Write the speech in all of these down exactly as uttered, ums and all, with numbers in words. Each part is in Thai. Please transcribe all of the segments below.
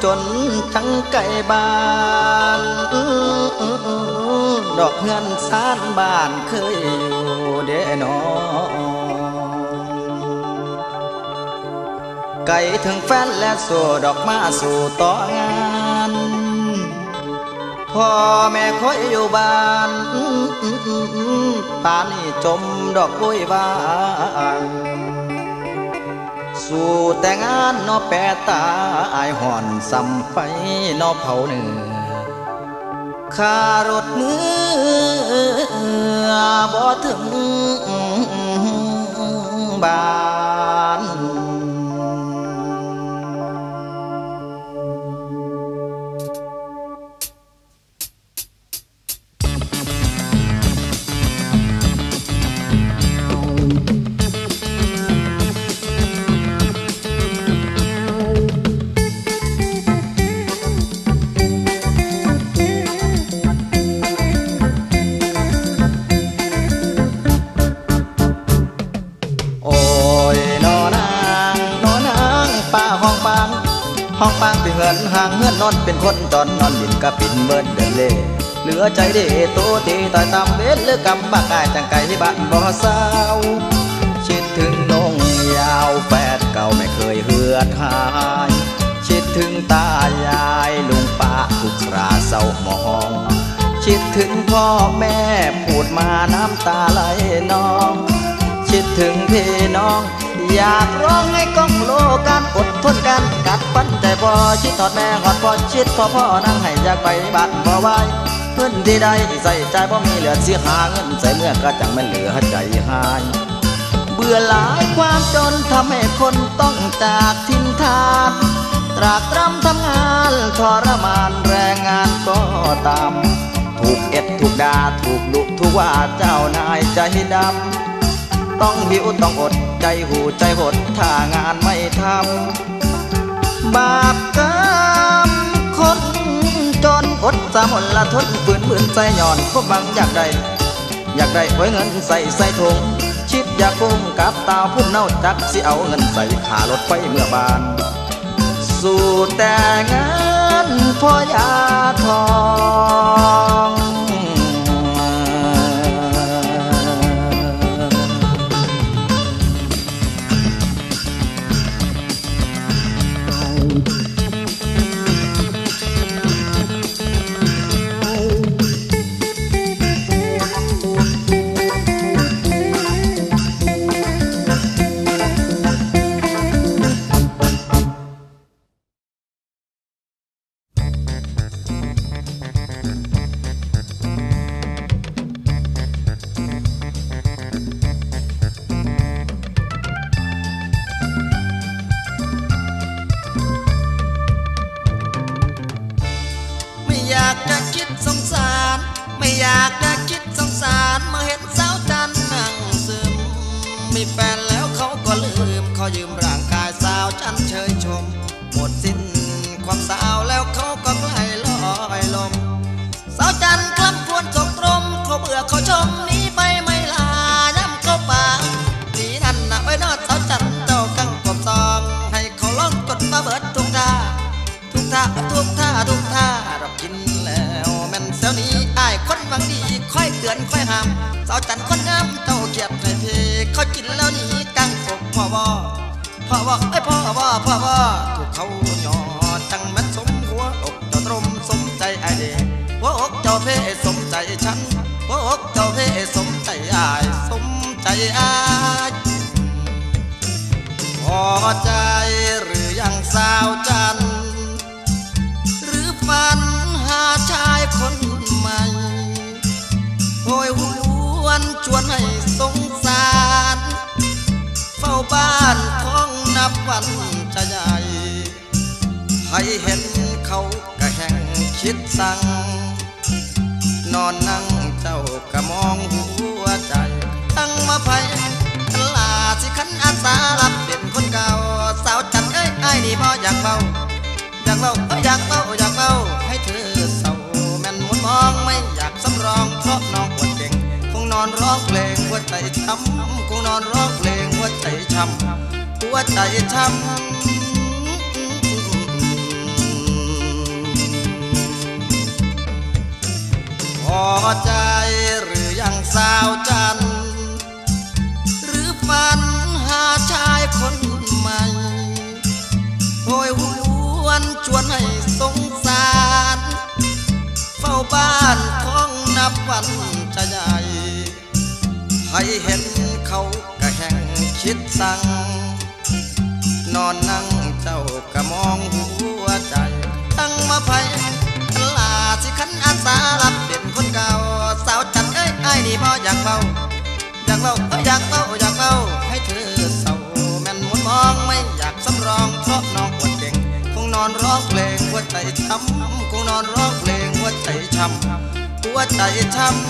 จนทั้งไก่บ้านดอกเงินสานบ้านเคยอยู่เด้อนอไก่ถึงแฟนและสู่ดอกมาสู่ต่องานพ่อแม่คอยอยู่บ้านป่านนี้จมดอกบุยบานสู่แต่งานนอแปะตาอายห่อนซ้ำไปนอเผาเนื้อข้ารถมือบ่ถึงบ้านห้องปางที่เหินห่างเฮือนนอนเป็นคนจอนนอนดินกะปินเบิดเดินเล่เหลือใจเด้โตตีต่อยตามเวทหรือกำบ้ากายจังไก่ที่บ้านบ่เศร้าคิดถึงน้องยาวแฟดเก่าไม่เคยเหือดหายคิดถึงตายายลุงป้าทุกคราเศร้าหมองคิดถึงพ่อแม่พูดมาน้ำตาไหลนองคิดถึงพี่น้องอยากร้องให้ก้องโลกันอดทนกันกัดฟันใจพอชิดทอดแม่หอดพอชิดพอพ่อนั่งให้อยากไปบ้านบ่ไหวเงินที่ใดใส่ใจพอมีเหลือสิหาเงินใส่เมื่อก็จังไม่เหลือใจหายเบื่อหลายความจนทำให้คนต้องจากทินทานตรากตรำทำงานทรมานแรงงานก็ตามถูกเอ็ดถูกด่าถูกดุถูกว่าเจ้านายใจดำต้องหิวต้องอดใจหูใจหดถ้างานไม่ทำบาปกรรมคนจนอดสามหนละทนฝืนฝืนใจหย่อนพวกบังอยากได้อยากได้ไว้เงินใส่ใส่ถุงชิดอยากกุ้งกับตาพุ่มเน่าจักสิเอาเงินใส่ขารถไฟเมื่อบานสู่แต่งานพ่อยาทองนอนนั่งเจ้าก็มองหัวใจตั้งมาไพลาสิขันอาสารับเป็นคนเก่าสาวจันเอ้ยไอ้นี่บ่อยากเบาอยากเบาอยากเบาอยากเบาให้เธอเศร้าแม่นมุนมองไม่อยากสำรองเพราะน้องปวดเก่งคงนอนร้องเพลงหัวใจช้ำคงนอนร้องเพลงหัวใจช้ำหัวใจช้ำใจหรือยังสาวจันหรือฝันหาชายคนใหม่โหยหวนชวนให้สงสารเฝ้าบ้านท้องนับวันจะใหญ่ให้เห็นเขาก็แห่งคิดสั่งนอนนั่งเจ้าก็มองหัวใจตั้งมาไพ่ลาสิขันอาสารับเป็นคนเก่าสาวจันเอ้ยไอ้นี่พออยากเฝ้าอยากเฝ้าอยากเฝ้าอยากเฝ้าให้เธอเศร้าแม่นมุนมองไม่อยากสำรองเพราะน้องปวดเก่งคงนอนร้องเพลงหัวใจช้ำคงนอนร้องเพลงหัวใจช้ำหัวใจช้ำ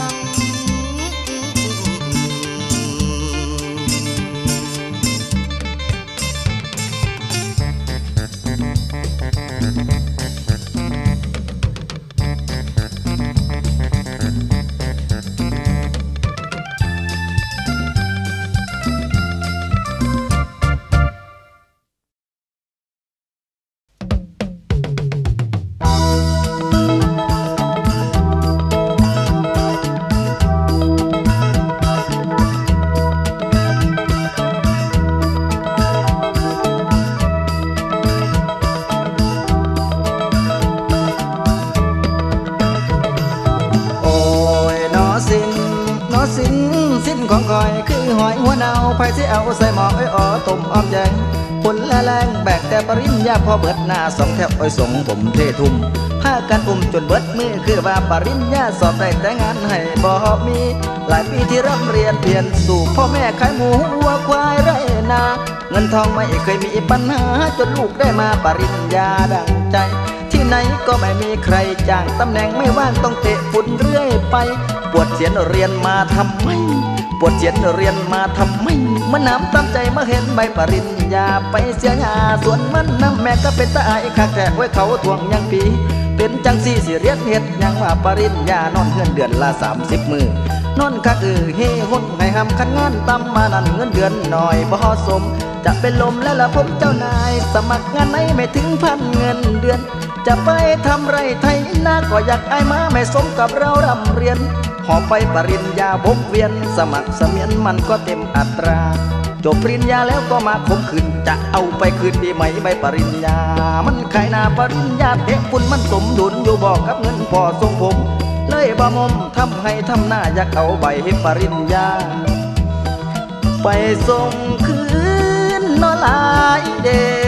ของคอยคือหอยหัวเนาไผ่ที่เอาใส่หมอไอ้อ๋อต้มอ้อมแยงผลละแรงแบกแต่ปริญญาพอเบิดหน้าสองแถวอ้อยสงผมเททุ่มผ้ากันอุ้มจนเบิดมือคือว่าปริญญาสอบได้แต่งานให้บ่มีหลายปีที่ร่ำเรียนเปลี่ยนสู่พ่อแม่ขายหมูวัวควายไรนาเงินทองไม่เคยมีปัญหาจนลูกได้มาปริญญาดังใจที่ไหนก็ไม่มีใครจ้างตำแหน่งไม่ว่างต้องเตะฝุ่นเรื่อยไปปวดเสียนเรียนมาทำไมปวดเสียนเรียนมาทำไมมันน้ำตามใจมาเห็นใบปริญญาไปเสียยาส่วนมันน้ำแม่ก็เป็นตาไอ้คักแต่ไว้เขาทวงยังปีเป็นจังสี่สิเรียนเฮ็ดยังว่าปริญญานอนเฮือนเดือนละสามสิบมือนอนคักเออเฮหุ่นให้หำคันงานตำมานั่นเงินเดือนหน่อยบ่สมจะเป็นลมแล้วล่ะผมเจ้านายสมัครงานไหนไม่ถึงพันเงินเดือนจะไปทำไรไทยนาก็อยากไอ้มาไม่สมกับเราร่ำเรียนหอบไปปริญญาบกเวียนสมัครเสมียนมันก็เต็มอัตราจบปริญญาแล้วก็มาคบคืนจะเอาไปคืนดีไหมใบปริญญามันขายหน้าปริญญาเตะฝุ่นมันสมดุลอยู่บอกกับเงินพอทรงผมเลยบ่มมทำให้ทำหน้าอยากเอาใบให้ปริญญาไปส่งคืนนอลายเด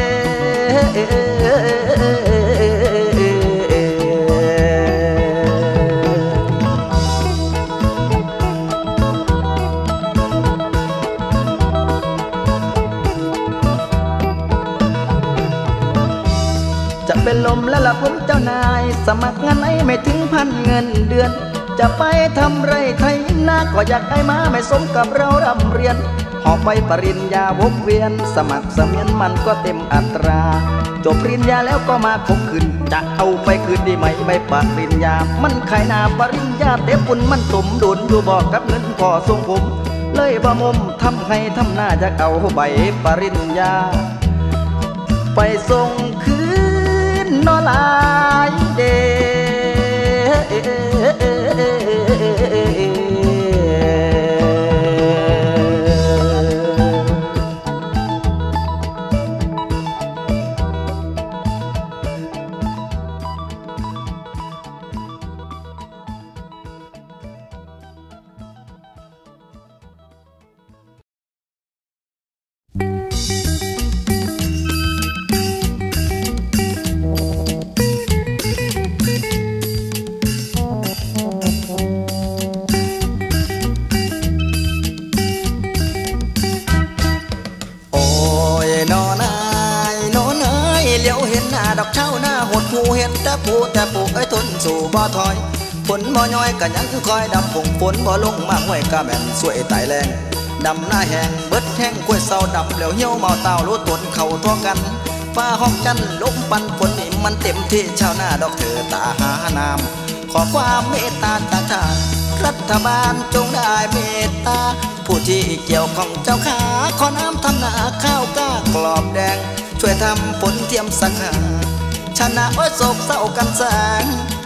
เป็นลมแล้วล่ะผมเจ้านายสมัครงานไหนไม่ถึงพันเงินเดือนจะไปทำไรไทยนาก็อยากได้มาไม่สมกับเราร่ำเรียนหอบไปปริญญาวนเวียนสมัครเสมียนมันก็เต็มอัตราจบปริญญาแล้วก็มาคบคืนจะเอาไปคืนดีไหมใบปริญญามันขายหน้าปริญญาเตะฝุ่นมันสมดุลอยู่บอกกับเงินพอทรงผมเลยบ่มมทำให้ทำหน้าอยากเอาใบปริญญาไปส่งคืนนอลายเดดอกเช้าหน้าหดหูเห็นแต่ปูแต่ปูไอ้ทนสู่บ่ถอยฝนบ่ย้อยกันยังคอยดำผงฝนบ่ลงมาห้วยกะแม่นสวยตายแรงดำหน้าแห้งเบิดแห้งกล้วยเศร้าดำแล้วเหี่ยวเมาเต่ารู้ตนเข่าทั่วกันฟ้าห้องจันลมปันฝนนี่มันเต็มที่ชาวนาดอกเธอตาหานามขอความเมตตาตาชาติรัฐบาลจงได้เมตตาผู้ที่เกี่ยวของเจ้าขาขอน้ำทำนาข้าวก้ากรอบแดงช่วยทำฝนเทียมสังหาชนะโอ้โศกเศร้ากันแสง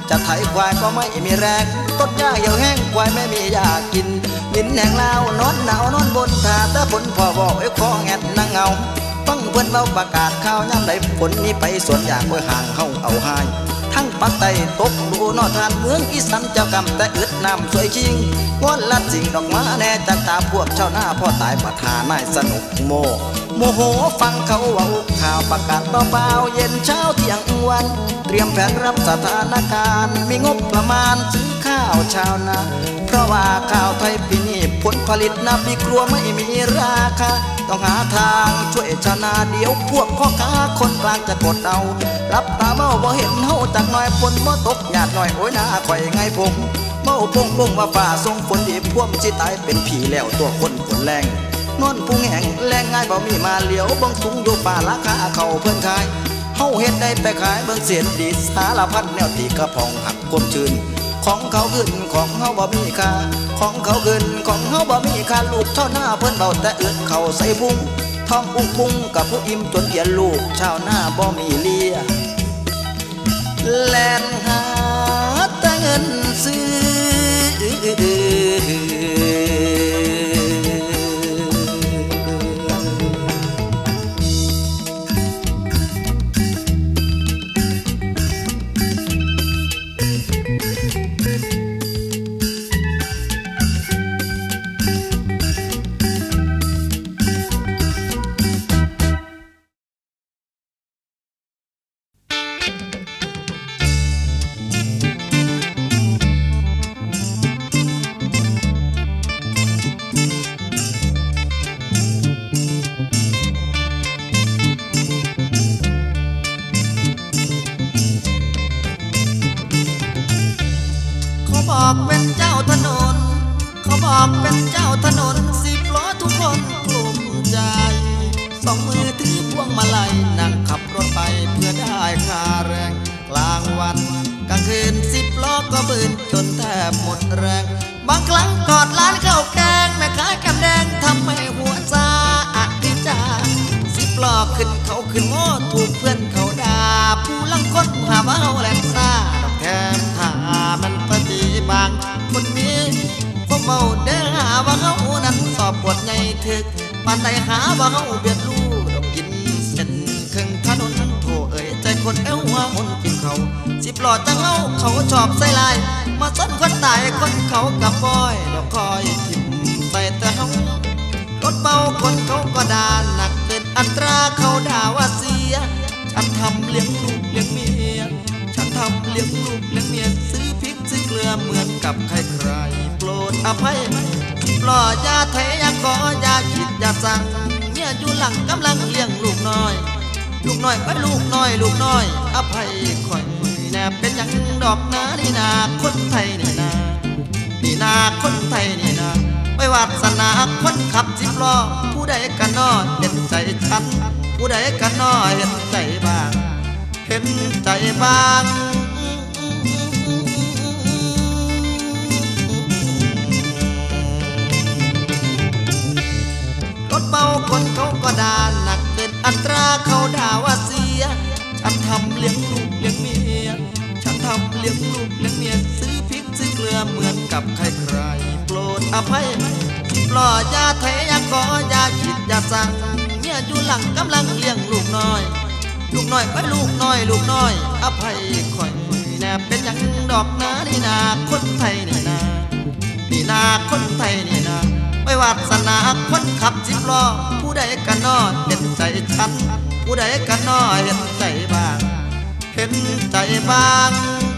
จะไถควายก็ไม่มีแรงต้นหญ้าเหี่ยวแห้งควายไม่มีหญ้ากินดินแห้งลาวนอนหนาวนอนบนถาแต่ฝนพอบอกไอ้คอแงนนั่งเงาฟังเพิ่นเบาประกาศข่าวย่ำใดฝนนี้ไปสวนอย่างเมื่อห่างเฮาเอาหายทั้งปักไตตกดูนอทานเมืองอีสานเจ้ากรรมแต่อึดน้ำสวยชิงวอนลัดสิ่งดอกมาแน่จากตาพวกชาวนาพ่อตายปัญหานายสนุกโมโมโหฟังเขาเว้าข่าวประกาศเบาๆเย็นเช้าเที่ยงวันเตรียมแผนรับสถานการณ์มีงบประมาณซื้อข้าวชาวนาเพราะว่าข้าวไทยปีนี้ผลผลิตนับปีกลัวไม่มีราคาต้องหาทางช่วยชาวนาเดี๋ยวพวกพ่อค้าคนกลางจะกดเอารับตาเมาบ่เห็นเฮาจากหน่อยฝนบ่ตกหยาดหน่อยโอ้ยนาข่อยไงพงเมาพงพงว่าฝ่าทรงฝนดีพ่วมสิตายเป็นผีแล้วตัวคนฝนแรงนอนพุงแห้งแรงง่ายบ่มีมาเหลียวบังสูงอยู่ป่าราคาเขาเพิ่นขายเฮาเฮ็ดได้แต่ขายเบิ่งเสียนดีสารพัดแนวตีกระพองหักความชื่นของเขาขึ้นของเฮาบ่มีค่าของเขาขึ้นของเฮาบ่มีค่าลูกเท่าหน้าเพิ่นเบาแต่อึดเข้าใส่พุงท้องอุ้งพุงกับผู้อิ่มจนเอียนลูกชาวนาบ่มีเลี้ยแล่นหาแต่เงินซื้อบอกเป็นเจ้าถนนเขาบอกเป็นเจ้าถนนสิบล้อทุกคนกลุ่มใจสองมือถือพวงมาลัยนั่งขับรถไปเพื่อได้ค่าแรงกลางวันกลางคืนสิบล้อก็บืนจนแทบหมดแรงบางครั้งกอดร้านข้าวแกงแม่ค้าแกมแดงทำให้หัวซาอัดดิจาสิบล้อขึ้นเขาขึ้นโง่ถูกเพื่อนเขาด่าผู้ลังคนหาว่าเฮาแหลมซ่าดอกแคมถามันปฏิบางคนนี้พวกเมาเด้อหาว่าเฮานั้นสอบปวดไงถึกปานใดหาว่าเฮาเบียดลูดอกกินเส้นครึ่งถนนโถเอ๋ยใจคนเอ้วว่ามุนกินเขาสิบล้อจังเฮาเขาชอบใส่ลายมาซ้นคนตายคนเขากับปอยดอกคอยทิ่มใส่แต่เฮารถเบาคนเขาก็ด่าหนักเป็นอัตราเขาด่าว่าเสียฉันทำเลี้ยงลูกเลี้ยงเมียฉันทำเลี้ยงลูกเลี้ยงเมียซื้อพริกซื้อเกลือเหมือนกับใครใครโปรดอภัยปล่อยยาไทยยาขอยาขิดยาสั่งเมียอยู่หลังกำลังเลี้ยงลูกน้อยลูกน้อยไปลูกน้อยลูกน้อยอภัยคอยแนบเป็นอย่างดอกนานี่นาคนไทยนี่นานี่นาคนไทยนี่นาไม่วาสนาคนขับสิบล้อผู้ใดกันน้อเห็นใจฉันผู้ใดกันน้อเห็นใจบ้างเห็นใจบ้างรถเบาคนเขาก็ด่าหนักเป็นอัตราเขาด่าว่าเสียฉันทำเลี้ยงลูกเลี้ยงเมียฉันทำเลี้ยงลูกเลี้ยงเมียซื้อพริกซื้อเกลือเหมือนกับใครใครโปรดอภัยปล่อยยาไทยยาขอยาขิดยาสั่งเมียอยู่หลังกำลังเลี้ยงลูกน้อยลูกน้อยไปลูกน้อยลูกน้อยอภัยคอยแนบเป็นอย่างดอกนานี่นาคนไทยนี่นานี่นาคนไทยนี่นาไม่วาสนาคนขับสิบล้อผู้ใดกันน้อเห็นใจฉันผู้ใดกันน้อเห็นใจบ้างเห็นใจบ้าง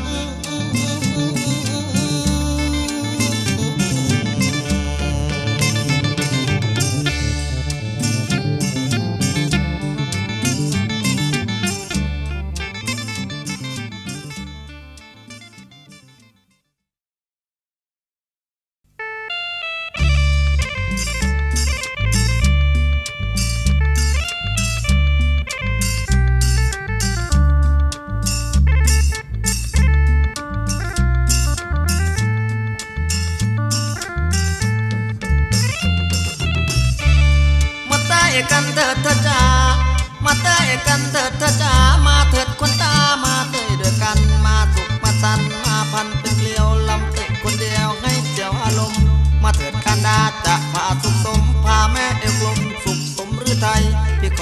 กันเถิดเธอจ๋ามาเตยกันเถิดเธอจ๋ามาเถิดคนตามาเตยด้วยกันมาสุขมาสันมา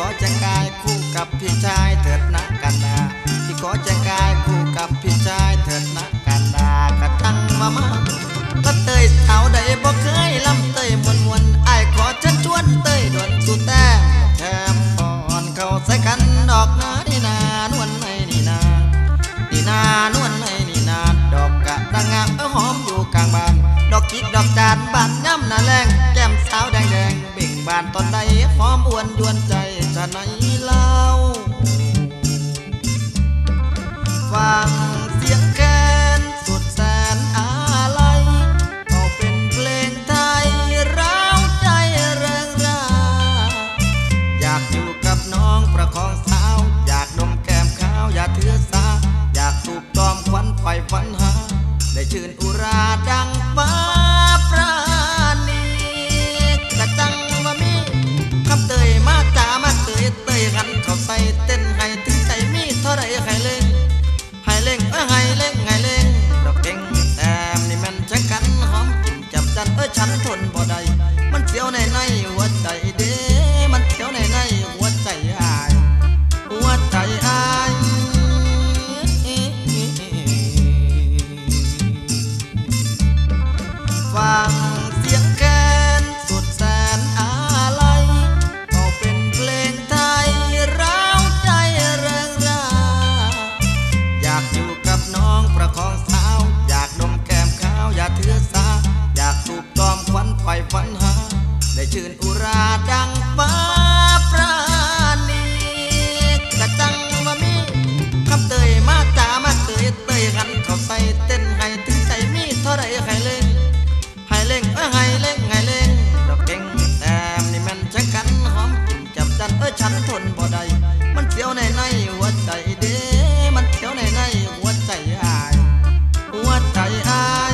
แจงกายคู่กับพี่ชายเถิดนะกันดาพี่ขอแจงกายคู่กับพี่ชายเถิดนะกันดากระตั้งมามาก็เตยสาวใดบ่เคยลำเตยมวนมวนไอ้ขอเชิญชวนเตยด่วนสู่แต้มแถมก่อนเข้าใส่กันดอกนานี่นานวลไอ้นี่นานี่นานวลไอ้นี่นาดอกกะดังงามเออหอมอยู่กลางบ้านดอกกิ๊กดอกจานบานย่ำหน้าแรงแก้มสาวแดงแดงเบ่งบานตอนใดหอมอ้วนยวนใจจะไหนเล่าฟังเสียงแคนสุดแสนอาลัยก็เป็นเพลงไทยร้าวใจแรงราอยากอยู่กับน้องประคองสาวอยากดมแก้มขาวอย่าถือสาอยากสูบตอมควันไฟฝันหาได้ชื่นอุราดังฟ้าปราณีกระจังว่ามีคำเตยมาจ๋ามาเตยเตยหันเข้าใส่เต้นให้ถึงใจมีเท่าไรให้เล่งให้เล่งเอ้ยให้เล่งให้เล่งดอกเก่งแต้มนี่มันจะกันหอมกลิ่นจับจันเอ้ยฉันทนบ่ได้มันเสียวในในหัวใจเด้มันเสียวในในหัวใจอายหัวใจอายฟังเสียงแคนสุดแสนอาลัยก็เป็นเพลงไทยร้าวใจแรงราอยากอยู่กับน้องประคองสาวอยากดมแก้มขาวอย่าถือสาอยากสูบตอมควันไฟฝันหาได้ชื่นอุราดังฟ้าปราณีกระจังว่ามีคำเตยมาจ๋ามาเตยเตยหันเข้าใส่เต้นให้ถึงใจมีเท่าไรให้เล่นให้เล่งเอ้ยให้เล่งให้เล่งดอกเก่งแต้มนี่มันจะกันหอมกลิ่นจับจันเอ้ยฉันทนบ่ได้มันเสียวในในหัวใจเด้มันเสียวในในหัวใจอายหัวใจอาย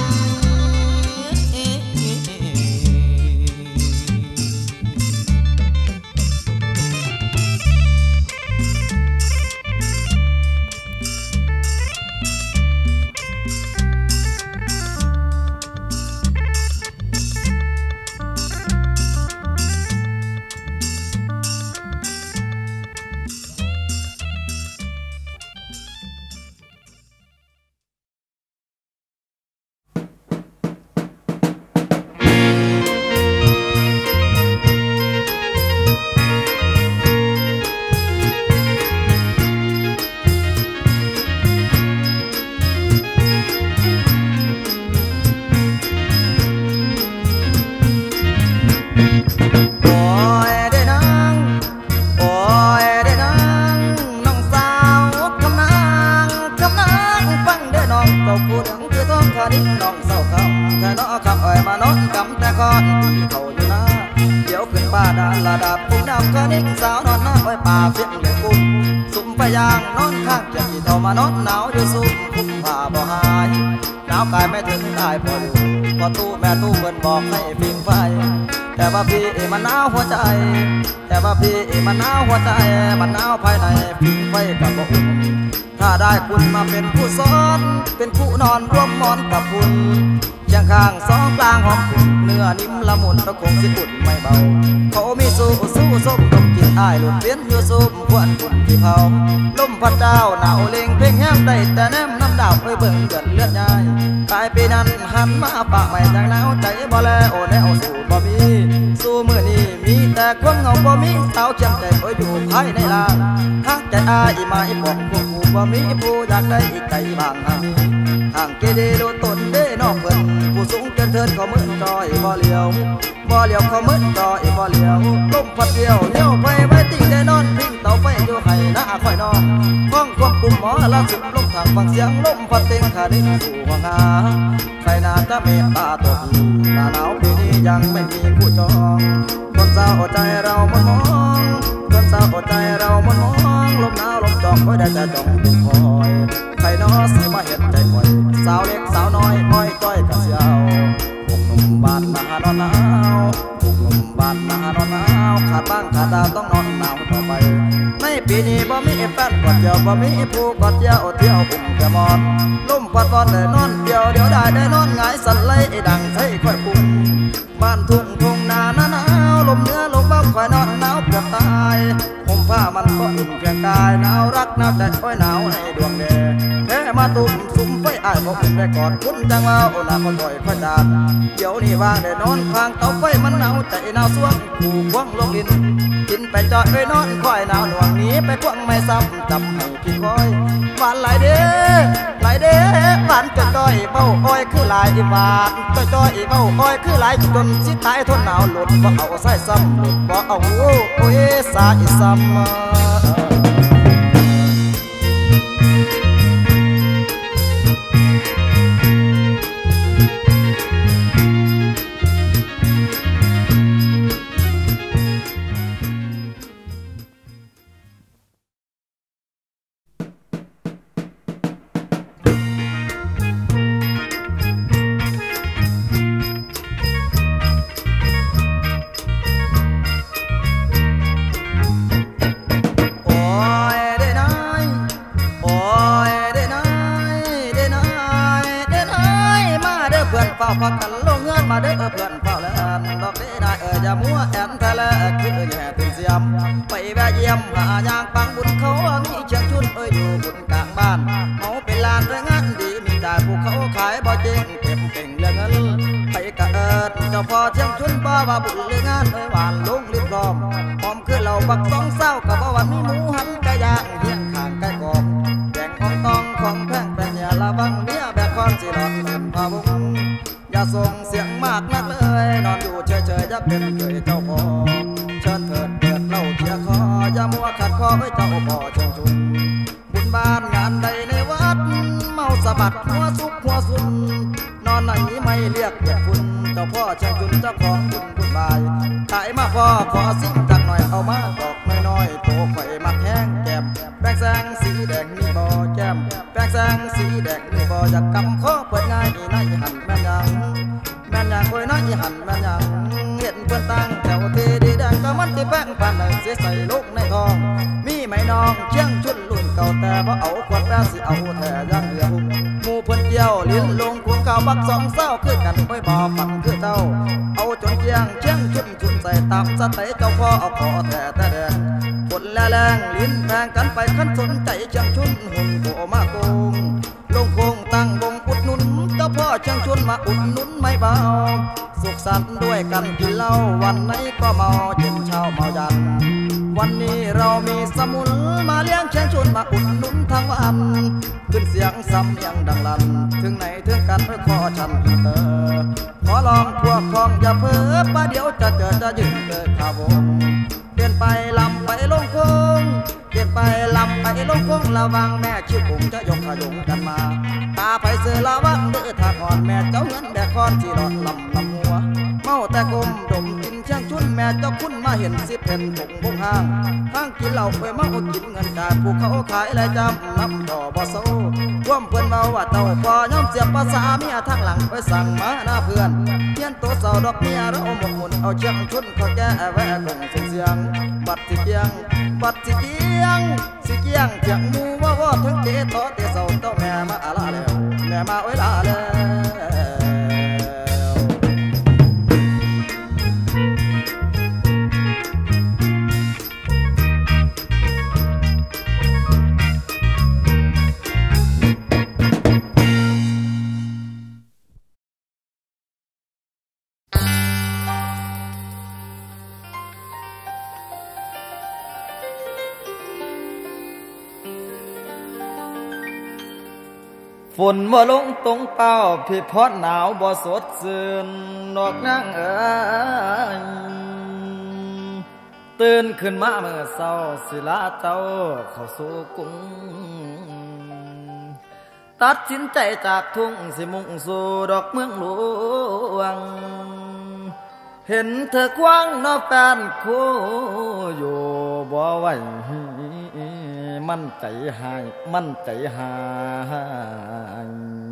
แต่ว่าพี่มันหนาวหัวใจแต่ว่าพี่มันหนาวหัวใจมันหนาวภายในผิงไฟกับบ่อุ่นถ้าได้คุณมาเป็นผู้ซ้อนเป็นผู้นอนร่วมมอนกับคุณเคียงข้างสองกลางหอมคุณเนื้อนิ่มละมุนตะคงสิอุ่นไม่เบาเขามีสู้สู้ส้มดมกินอ้ายหลุดเวียนอยู่ซุ่มควนคุณที่เผาลมพัดเจ้าหนาวเล็งเพ่งแย้มได้แต่แนมน้ำดาวไปเบิ่งเดือดเลือดยายตายปีนั้นหันมาปะไม่จังหนาวใจบ่แลโอแนวสู่บ่มีสู้มือนี้มีแต่ความเหงาบ่มีสาวเจียมใจคอยอยู่ภายในลานทักใจอายมาอีบอกผู้ผู้บ่มีผู้อยากได้อีกใจบางหาห่างเกเดโดตนเด้นอกเพิ่นผู้สูงเกินเทินเขามืดจอยบ่เลียวบ่เลียวเขามืดจอยบ่เลียวลมพัดเดียวเลี้ยวไปไว้ติ่งได้นอนพิงเตาไฟอยู่ให้หน้าคอยนอนห้องควบคุมหมอล่าสุดลมทางฟังเสียงลมพัดเต็งขาดินสู่ห้องหาใครน่าจะเมตตาตัวผู้หน้าหนาวปีนี้ยังไม่มีผู้จองคนเศร้าใจเรามันมองคนเศร้าใจเรามันมองลมหนาวลมจองไว้ได้แต่จ้องดูคอยใครน้อสิมาเห็นใจคอยสาวเล็กสาวน้อยอ้อยจ้อยกะเสียวพวกหนุ่มบ้านนานอนหนาวพวกหนุ่มบ้านนานอนหนาวขาดบ้างขาดดาวต้องนอนหนาวต่อไปในปีนี้บ่มีแฟนกอดเดียวบ่มีผู้กอดเดียวเที่ยวปุ่มกระมอนลมพัดบอลได้นอนเดียวเดี๋ยวได้ได้นอนหงายสั่นไหลดังใส่ค่อยปุ่มบ้านทุ่งทุ่งนาหนาวลมเนื้อลมบ้าค่อยนอนหนาวเกือบตายผมผ้าได้กอดคุณจังว่าโอนาคนบ่อยค่อยจานเดี๋ยวนี้ว่างได้นอนข้างเตาไฟมันหนาวใจหนาวสวงผูกควงลงดินกินไปจอดไปนอนคอยหนาวหน่วงนี้ไปควงไม่ซ้ำจำให้พี่คอยหวานหลายเด้อหลายเด้อหวานจนจ้อยเบ้าอ้อยคือหลายหวานจ้อยจ้อยเบ้าอ้อยคือหลายจนสิตายทนหนาวหลุดบ่เอาใส่ซ้ำหลุดบ่เอาโอ้ยสาอีซ้ำพักกันลงเงินมาเด้อเพื่อนเฝ้าแลนดอกนี้ได้เอ่ยอย่ามัวแอนทะเลคือแย่ถึงเสียมไปแวะเยี่ยมหายางปังบุญเขามีเชียงชุนเอ้ยอยู่บนกลางบ้านเขาเป็นลานแรงงานดีมีแต่ภูเขาขายบ่เจ๊งเก็บเก่งเรื่องเงินไปกะเอิดเจ้าพ่อเชียงชุนบ่ว่าบุญเรื่องงานเอ้ยหวานลุงรีบพร้อมพร้อมคือเราบักสองเศร้ากับว่าวันมีหมูหันไก่ย่างเฮียงข้างไก่กรอบแบ่งของตองของแพงแปงอย่าละวังเมียแบกคอนสิหลอดเงินพาบุญอย่าส่งเสียงมากนักเลยนอนอยู่เฉยๆยักเป็นเคยเจ้าพ่อเชิญเถิดเปิดเล่าเทียคออย่ามัวขัดคอให้เจ้าพ่อเชิงชุนบุญบ้านงานใดในวัดเมาสะบัดหัวซุกหัวซุนนอนไหนไม่เรียกเรียกคุณเจ้าพ่อเชิงชุนเจ้าของบุญบุญบายขายมาพ่อขอสิ่งจักหน่อยเอามาดอกน้อยๆโตไข่มักแห้งแก้มแป้งแสงสีแดงมีบ่อแก้มแป้งแสงสีแดงมีบ่ออยากกำข้อเปิดง่ายในหันแม่นยังแม่นยังคอยน้อยหันแม่นยังเห็นเพื่อนตั้งแถวเทดีแดงก็มันที่แป้งปานไหนเสียใส่ลูกในทองมีไหมน้องเชียงชุนรุ่นเก่าแต่บ่เอาขวดแป้สิเอาแท้ยังเหลือหมู่เพื่อนเกี่ยวลิ้นลงควงเก่าบักสองเศร้าคือกันไม่บ่ฟังคือเจ้าเอาจนเชียงเชียงชุนชุนใส่ตามสเตเจ้าพ่อเอาขอแท้แต่แดงฝนแรงลิ้นแทงกันไปขั้นสนใจเชียงชุนหุ่นโกมาโกงลงโคงตั้งวงอุดหนุนเจ้าพ่อเชียงชุนมาอุดหนุนไม่เบาสุขสันต์ด้วยกันกินเหล้าวันไหนก็เมาเย็นเช้าเมายันวันนี้เรามีสมุนมาเลี้ยงเชียงชุนมาอุดหนุนทั้งวันขึ้นเสียงซ้ำยังดังลั่นถึงไหนถึงกันเพื่อขอฉันอินเตอร์ขอลองพวกของอย่าเพ้อป้าเดี๋ยวจะเจอจะยืนเกิดข่าววงเปลี่ยนไปลำไปลงโค้งเปลี่ยนไปลำไปลงโค้งระวังแม่ชิวผมจะยกขยงกันมาตาไปเสือระวังเดือดถ้าก่อนแม่เจ้าเงินแบกคอนที่รอดลำลำหัวเมาแต่กลมดมกินเชียงชุนแม่เจ้าคุณมาเห็นสิเป็นผงพงห้างทั้งกินเหล้าไปเมากินเงินการผูกเขาขายและจำนับต่อบ่โซ่ร่วมเพื่อนเบาว่าเต่าพอย่อมเสียบภาษาเมียทางหลังไปสั่งมาหน้าเพื่อนเพี้ยนตัวเสาดอกเมียเราหมกมุ่นเอาเชียงชุนเขาแก้แวะกงเสียงบัดสิเกียงบัดสิเกียงสิเกียงเถียงมูว่าว่าถึงเตะต่อเตะเสาเต้าแม่มาอาลาแล้วแม่มาไว้ลาแล้วฝนบ่ลงตรงเป้าพี่พอดหนาวบ่สดชื่นนอกนางเอ๋ยตื่นขึ้นมาเมื่อเช้าสิลาเจ้าเข้าสู่กรุงตัดสินใจจากทุ่งสิมุ่งสู่ดอกเมืองหลวงเห็นเธอกว้างนอแฟนคู่อยู่บ่ไหวมันใจหายมันใจหาย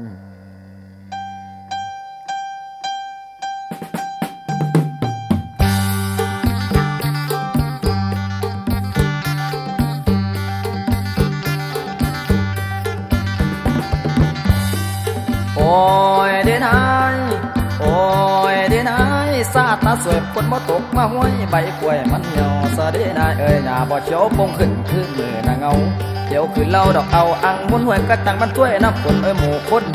โอ้ยเด้นายโอ้ยเด้นายซาตาสวยฝนบ่ตกมาห้วยใบกล้วยมันเหี่ยวซะเด้นายเอ้ยหน้าบ่เขียวปงขึ้นคือมือหน้าเงาเดี๋ยวคือเราดอกเอาอังมุนหวยกระตังมันถ้วยน้ำฝนเอ้ยหมู่คนเฮี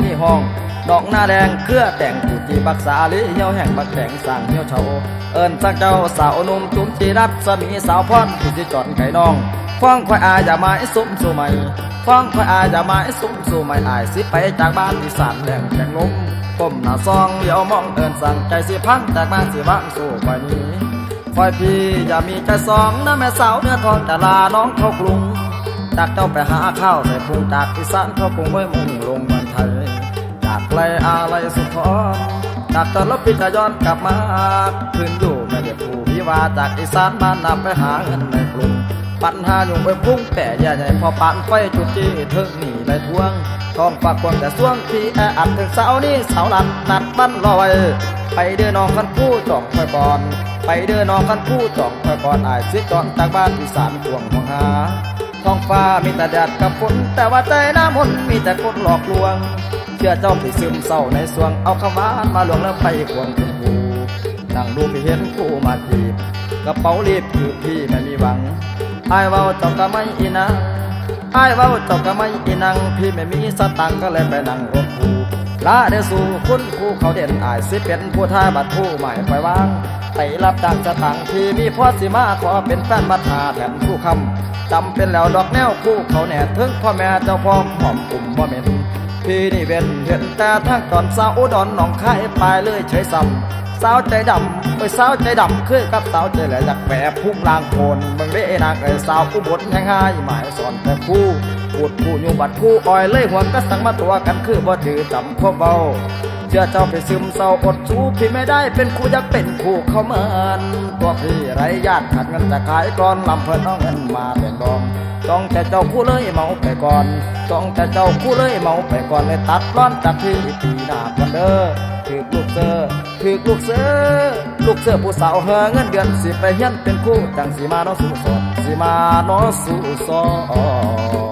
ห้องดอกหน้าแดงเครือแต่งผู้จีบักษาหรือเหี่ยวแห่งบักแข็งสร้างเหี่ยวเฉาเอิญสักเจ้าสาวนุ่มจุ้มจีรัตสมีสาวพรผู้จีจอดไก่น้องฟ้องคอยอาอย่ามาไอ้สุ่มสู่ใหม่ฟ้องคอยอาอย่ามาไอ้สุ่มสู่ใหม่อายสิไปจากบ้านอีสานแดงแดงลมก้มหน้าซองเดี๋ยวมองเอิญสั่งใจสิพังจากบ้านสิบ้านสู่ไปนี้คอยพี่อย่ามีใจสองนะแม่สาวเนื้อทองแต่ลาน้องเข้ากรุงจากเจ้าไปหาข้าวใส่พุงจากอีสานเข้ากรุงไว้มุ่งลงเมืองไทยจากไกลอะไรสุดทอนจากตอนลบพิจย้อนกลับมาคืนอยู่ไม่ได้ผู้พิวาจากอีสานบ้านนำไปหาเงินในกรุงปัญหาอยู่ไปพุ่งแต่ใหญ่ใหญ่พอปานไฟจุดจีเทิงหนีได้ทวงท้องฝากควงแต่ส่วงที่แออัดถึงเสานี้เสาหลัดนัดบ้านลอยไปเดินน้องกันผู้จ่องคอยก่อนไปเดินน้องกันผู้จ่องคอยก่อนอายซื้อจอนจากบ้านอีสานทวงมองหาท้องฟ้ามีแต่แดดกับฝนแต่ว่าใจน้ำมนมีแต่คนหลอกลวงเชื่อเจ้าไปซึมเศร้าในสวงเอาขวานมาหลวงแล้วไปควงถึงผู้นั่งดูไปเห็นผู้มาจีบกระเป๋ารีบคือพี่ไม่มีหวังไอ้เว้าเจ้าก็ไม่อีนังไอ้เว้าเจ้าก็ไม่อีนังพี่ไม่มีสตังก็เลยไปนั่งรถผู้ลาเดสู่คุณผู้เขาเด่นอายสิเป็นผู้ท่าบัดผู้ใหม่ปล่อยวางไปรับจากสตังที่มีพ่อสิมาขอเป็นแฟนบัดหาแถมผู้คำจำเป็นแล้วดอกแนวคู่เขาแน่ถึงพ่อแม่เจ้าพ่อหอมกลุ่มบ่เหม็นพี่นี่เว้นเห็นแต่ทั้งตอนสาวอุดรหนองคายไปเลยเฉยซ้ำสาวใจดำไปสาวใจดำคือกับสาวใจแหลจากแฝงพุ่งลางโคนบังเด้นางไอ้สาวผู้บดแห่งหายหมายสอนแต่คู่พูดคู่อยู่บัดคู่อ่อยเลยหัวก็สั่งมาตัวกันคือบ่ถือจำพวกเบาเชื่อเจ้าไปซึมเศร้าอดสู้พี่ไม่ได้เป็นคู่อยากเป็นคู่เขาเหมือนตัวพี่ไรญาติขัดเงินจะขายกรอนลำเพลินเอาเงินมาแบ่งดองต้องแต่เจ้าคู่เลยเมาไปก่อนต้องแต่เจ้าคู่เลยเมาไปก่อนเลยตัดร้อนจากพี่ปีหน้ากันเด้อถือลูกเสือถือลูกเสือลูกเสือผู้สาวเฮเงินเดือนสิไปเฮียนเป็นคู่จังสีมาโนสู่สอนสีมาโนสู่สอน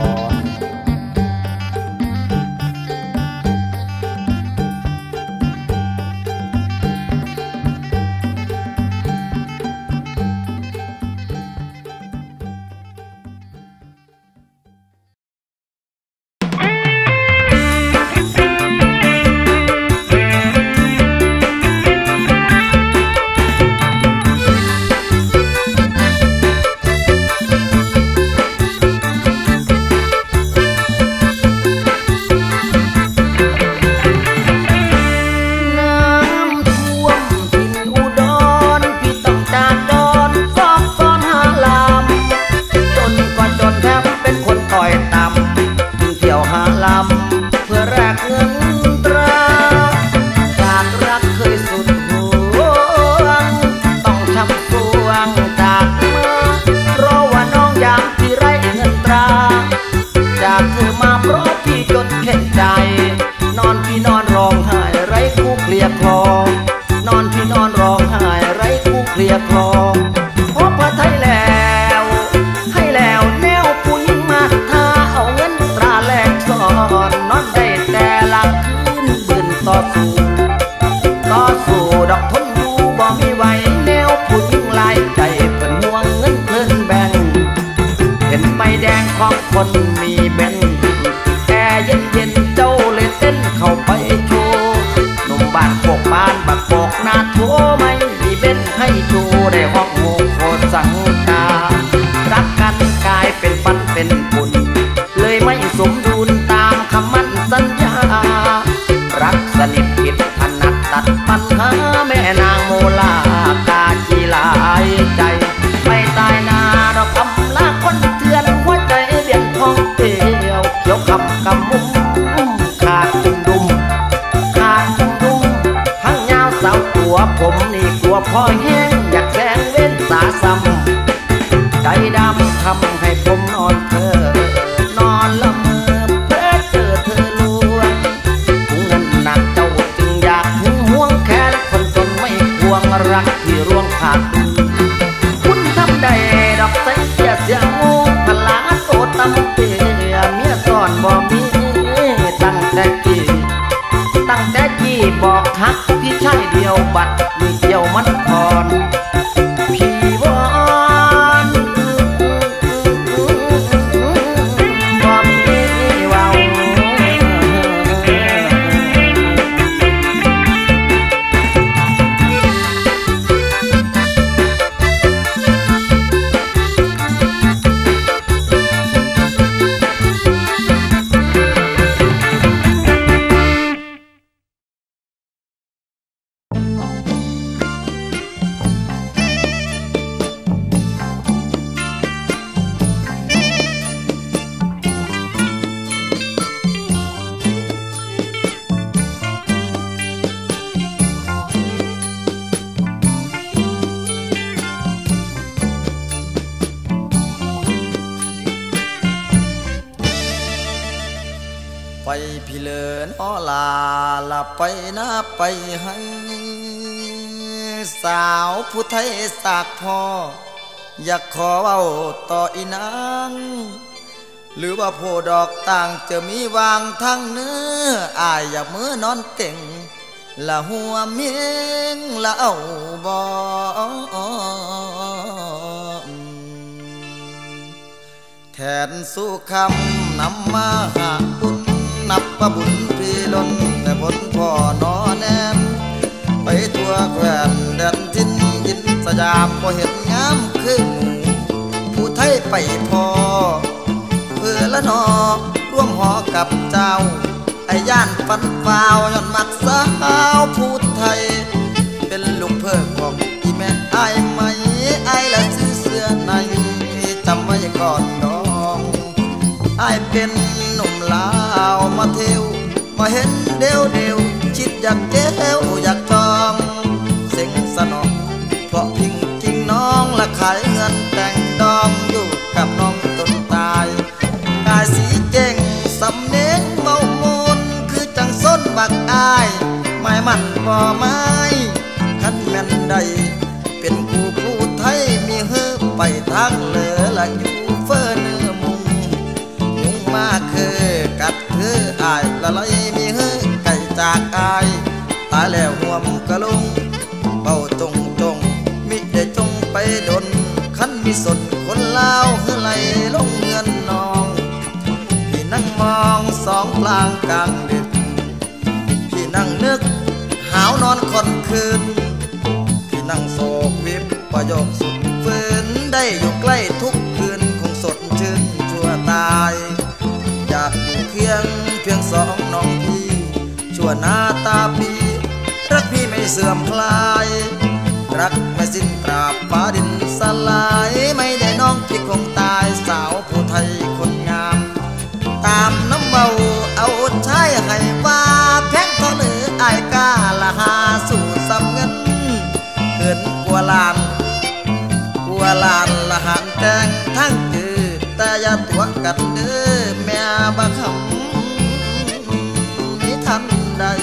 คนมีเบนแอร์เย็นเย็นเจ้าเลยเต้นเข้าไปโชว์หนุ่มบ้านโคกบ้านบักโปกนาโถไม่มีเบนให้ชูได้ห้องโมโคสังการักกันกลายเป็นฟันเป็นฝุ่นเลยไม่สมดุลตามคำมั่นสัญญารักสนิทผิดถนัดตัดปัญหาแม่นางโมลากาจีลายใจไปตายนาดอกคำลาคนเถื่อนหัวใจเบียนทองเตียวเขียวคำกำมุ้มขาดจุ่มดุมขาดจุ่มดุมทั้งยาวสาวตัวผมนี่กลัวพ่อแห้งอยากแสงเว้นสาซ้ำใจดำทำให้ผมนอนเธอนอนละเมอเพ้อเจอเธอลวงถุงเงินหนักเจ้าจึงอยากหึงหวงแค่คนจนไม่ควงรักที่ร่วงขาดคุณทำได้ดอกใสเสียเสียงงูพลาโตตำเตียเมียซ่อนบ่มีตั้งแต่กี้ตั้งแต่กี้บอกฮักพี่ชายเดียวบัดมีเกี่ยวมันพรพี่วอนบ่มีเว้าละไปนะไปให้สาวผู้ไทยสากพออยากขอเว้าต่ออีนางหรือว่าโพดอกต่างจะมีวางทั้งเนื้ออายอยากมือนอนเก่งละหัวเมียงละเอาบ่แทนสู้คำนำมาหาบุญนับประบุญพี่ล้นแต่บนพ่อนอแนมไปทั่วแคว้นแดนทินยินสยามบ่เห็นงามคือหมู่ผู้ไทยไปพอเพื่อละนอร่วมหอกับเจ้าไอ้ย่านฟันฟ้าวย้อนมักสาวผู้ไทยเป็นลูกเพิกของอีแม่ไอ้ไหมไอ้ละซื้อเสื้อในจำไว้ก่อนน้องไอ้เป็นหนุ่มลาวมาเที่ยวมาเห็นเดียวเดียวคิดอยากเจ้วอยากจองเซ็งสนองเพราะพิงจริงน้องละขายเงินแต่งดองอยู่กับน้องจนตายกายสีเก่งสำเนียงเมามูนคือจังส้นบักอายไม่มันบ่ไม้คันแม่นใดเป็นกูผู้ไทยมีเฮือไปทางเหลือละอยู่เฟ้อเนื้อมุงยุงมาคือกัดคืออายละลายมีเฮือไก่จากอายตายแล้วห่วมกะลุงเบาจงจงมิได้จงไปดนคันมีสนคนลาวเฮือไหลลงเงินนองพี่นั่งมองสองกลางกลางดึกพี่นั่งนึกหาวนอนคนคืนพี่นั่งโศกวิบประโยคสุดฝืนได้อยู่ใกล้ทุกคืนคงสดชื่นชั่วตายอยากอยู่เคียงเพียงสองน้องพี่ชั่วหน้าตาปีรักพี่ไม่เสื่อมคลายรักไม่สิ้นตราบฟ้าดินสลายไม่ได้น้องพี่คงตายสาวผู้ไทยคนงามตามน้ำเบาเอาใช้ให้ว่าแพงเท่าหรืออายกาละหาสู่สำเงินเกินกว่าล้านกว่าล้านละหันแต่งทั้งจือแต่อย่าตัวกันเด้อแม่บักคำนี้ทันใด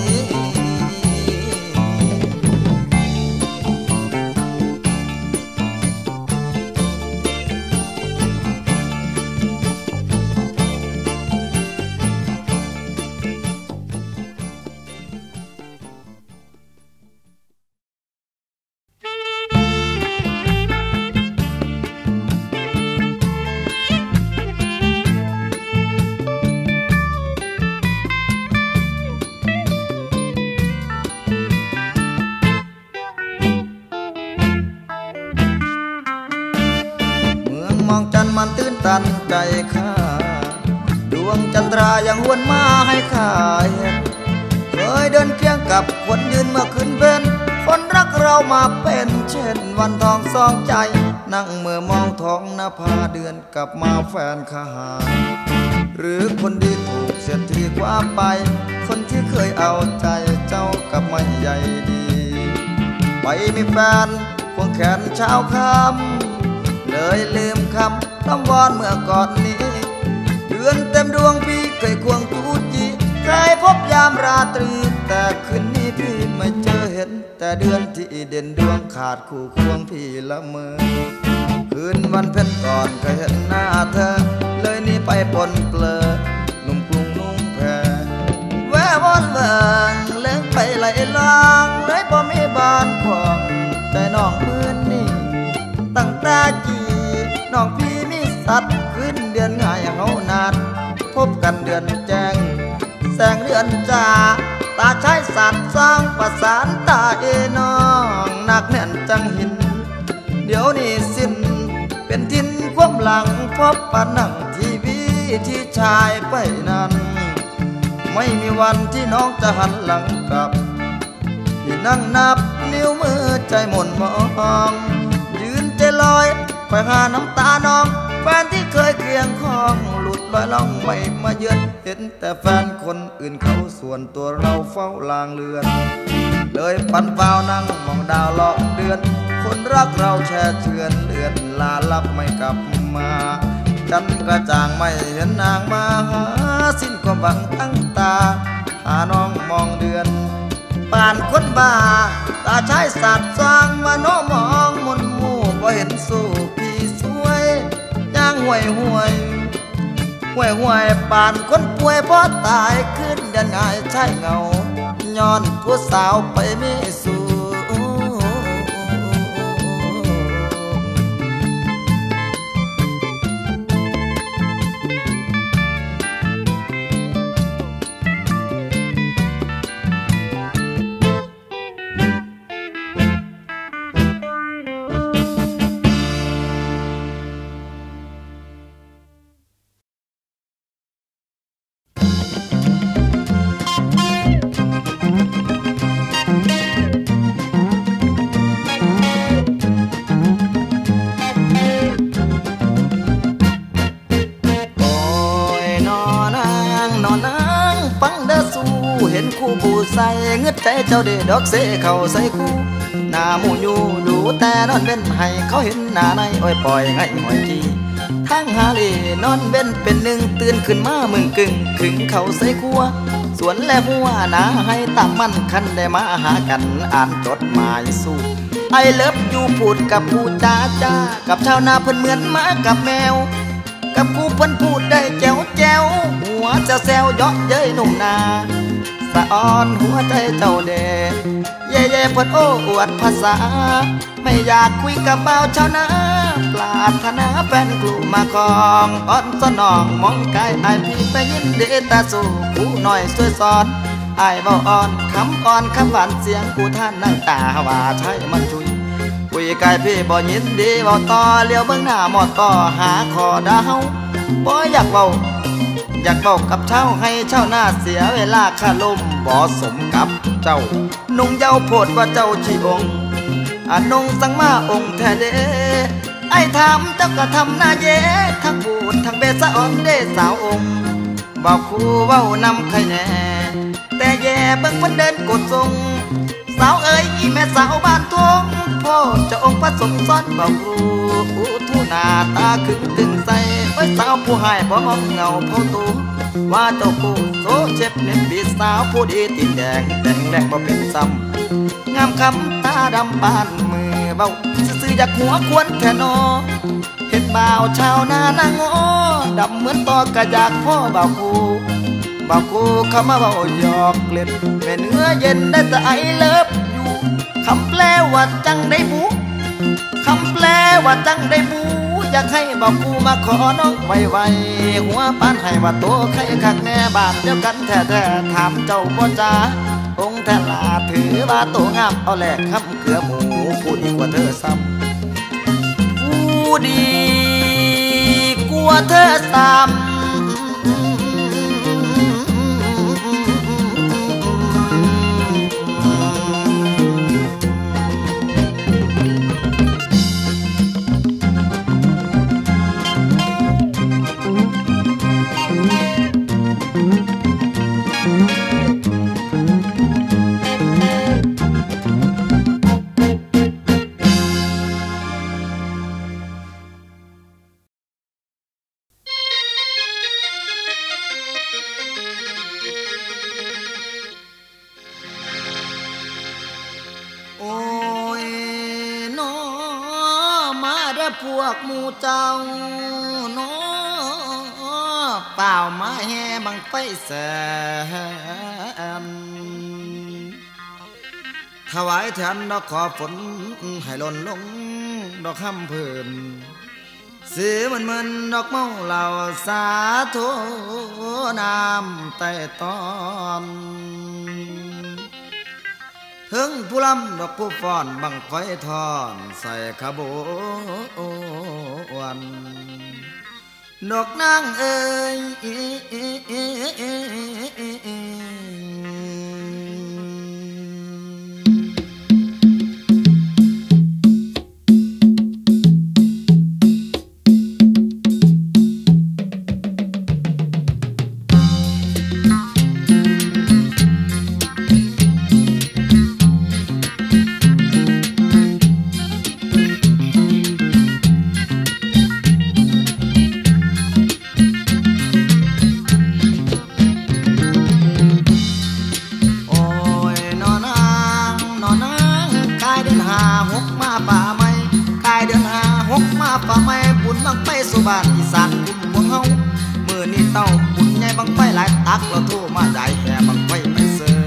มันตื้นตันใจข้าดวงจันทรายังวนมาให้ข้าเห็นเคยเดินเคียงกับคนยืนเมื่อคืนเป็นคนรักเรามาเป็นเช่นวันทองสองใจนั่งเมื่อมองท้องนภาเดือนกลับมาแฟนข้าหาหรือคนดีถูกเสียทีกว่าไปคนที่เคยเอาใจเจ้ากับไม่ใหญ่ดีไปมีแฟนควงแขนเช้าค่ำเลยลืมคำต้องวอนเมื่อก่อนนี้เดือนเต็มดวงพี่เคยควงตูจีเคยพบยามราตรีแต่คืนนี้พี่ไม่เจอเห็นแต่เดือนที่เด่นดวงขาดคู่ควงพี่ละเมอคืนวันเพ็ญก่อนเคยเห็นหน้าเธอเลยนี่ไปปนเปลือหนุ่มกรุงนุ่งแพรแวววนเบิ่งเลี้ยงไปไหลลางเลยบ่มีบ้านขวางใจน้องมือนี่ตั้งแต่จีน้องพี่มีสัตว์ขึ้นเดือนง่ายเฮานานพบกันเดือนแจ้งแสงเดือนจ่าตาใช้สัตว์สร้างประสานตาเอน้องหนักแน่นจังหินเดี๋ยวนี้สิ้นเป็นทินความหลังพบปะนั่งทีวีที่ชายไปนั้นไม่มีวันที่น้องจะหันหลังกลับที่นั่งนับนิ้วมือใจหม่นมองยืนใจลอยไปหาน้ำตาน้องแฟนที่เคยเคียงข้องหลุดลอยล่องไม่มาเยือนเห็นแต่แฟนคนอื่นเขาส่วนตัวเราเฝ้าลางเลือนเลยปันเฝ้านั่งมองดาวเลาะเดือนคนรักเราแช่เชือนเลือนลาลับไม่กลับมาจันกระจ่างไม่เห็นนางมาหาสิ้นความหวังตั้งตาหาน้องมองเดือนป่านคนบ้าตาชายสัตว์สร้างว่าน้องมองมนหมู่บ่เห็นสู้พี่สวยย่างห่วยห่วยห่วยห่วยป่านคนป่วยพอตายขึ้นเดินง่ายใช่เงาย้อนผู้สาวไปไม่สู่ใส่เงืดใจเจ้าเด็ดดอกเสเข้าใส่คู่หน้าหมูอยู่ดูแต่นอนเว้นให้เขาเห็นหน้าในอ้อยปล่อยไงหอยทีทั้งฮาลีนอนเว้นเป็นหนึ่งตื่นขึ้นมามึงกึ่งขึงเขาใส่คัวสวนและหัวหนาให้ตามมันคันได้มาหากันอ่านจดหมายสู้ไอเลิฟอยู่พูดกับผู้จ้าจ้ากับชาวนาเพิ่นเหมือนหมากับแมวกับกูเพิ่นพูดได้แจ๋วแจ๋วหัวเจ้าแซวเยาะเย้ยหนุ่มนาสะอ่อนหัวใจเจ้าเด่เย่เย่เพิ่นโอ้อวดภาษาไม่อยากคุยกับเบาชาวนาปรารถนาแฟนกลุ่มมาคองอ่อนสนองมองกายไอพี่ไปยินดีตาสู่กูหน่อยช่วยสอนไอเบาอ่อนคำอ่อนคำหวานเสียงกูท่านนั่งตาว่าใช่มันชุยคุยกายพี่บ่ยินดีเบาต่อเลี้ยวเบื้องหน้าหมอต่อหาคอดาวบ่อยากเบาอยากบอกกับเช่าให้เช่าหน้าเสียเวลาข้าลมบ่สมกับเจ้านุ่งเย้าโพดว่าเจ้าชีองค์อนนงสังมาองค์แท้เดไอ้ทำเจ้าก็ทำหน้าเย่ทั้งปูดทั้งเบสอ่อนเดสาวองค์บอกคู่เว้านำใครแน่แต่แย่เบิ่งเพิ่นเดินกดทรงสาวเอ๋ยอีแม่สาวบ้านทงพ่อเจ้าองค์พระสงฆ์ซ้อนบอกครูอุทุนาตาขึงตึงใส่ไว้สาวผู้ให้บ่มองเงาเผาตูว่าเจ้ากูโซเจ็บเน้นปีสาวผู้ดีติดแดงแดงแดงบ่เป็นซ้ำงามคำตาดำปานมือเบาซื่อๆอยากหัวควรแค่นอเห็นบ่าวชาวนานางอดำเหมือนตอกระยากพ่อบ่าวกูบ่าวกูเข้ามาเบาหยอกเล่นแม่เนื้อเย็นได้แต่ไอเลิฟอยู่คำแปลว่าจังได้บูคำแปลว่าจังได้บูอยากให้บอกกูมาขอน้องไวๆหัวปานให้ว่าตัวใครคักแน่บ้านเดียวกันแท้ๆถามเจ้าบ่จ้าองค์แทลาถือว่าตัวงามเอาแหลกคำเกลือหมูผู้ดีกว่าเธอซ้ำผู้ดีกว่าเธอซ้ำพวกหมู่เจ้าเนาะเปล่ามาแห่บังไฟแสนถวายแทนดอกขอฝนให้หล่นลงดอกคำเพิ่มสีมันเหมือนดอกเมาเหล่าสาธุน้ำใต้ตอนถึงผู้ลำดอกผู้ฟ้อนบังไฟทอนใส่ขบวนดอกนางเอ๋ยายเดือนหาหกมาป่าไม้กายเดือนหาหกมาป่าไม้บุญบังไฟสุบานอีสานกุมวงเฮามือนี่เต้าบุญใหญ่บังไฟหลายตักเราโทรมาใหญ่แห่บังไฟไปเสือ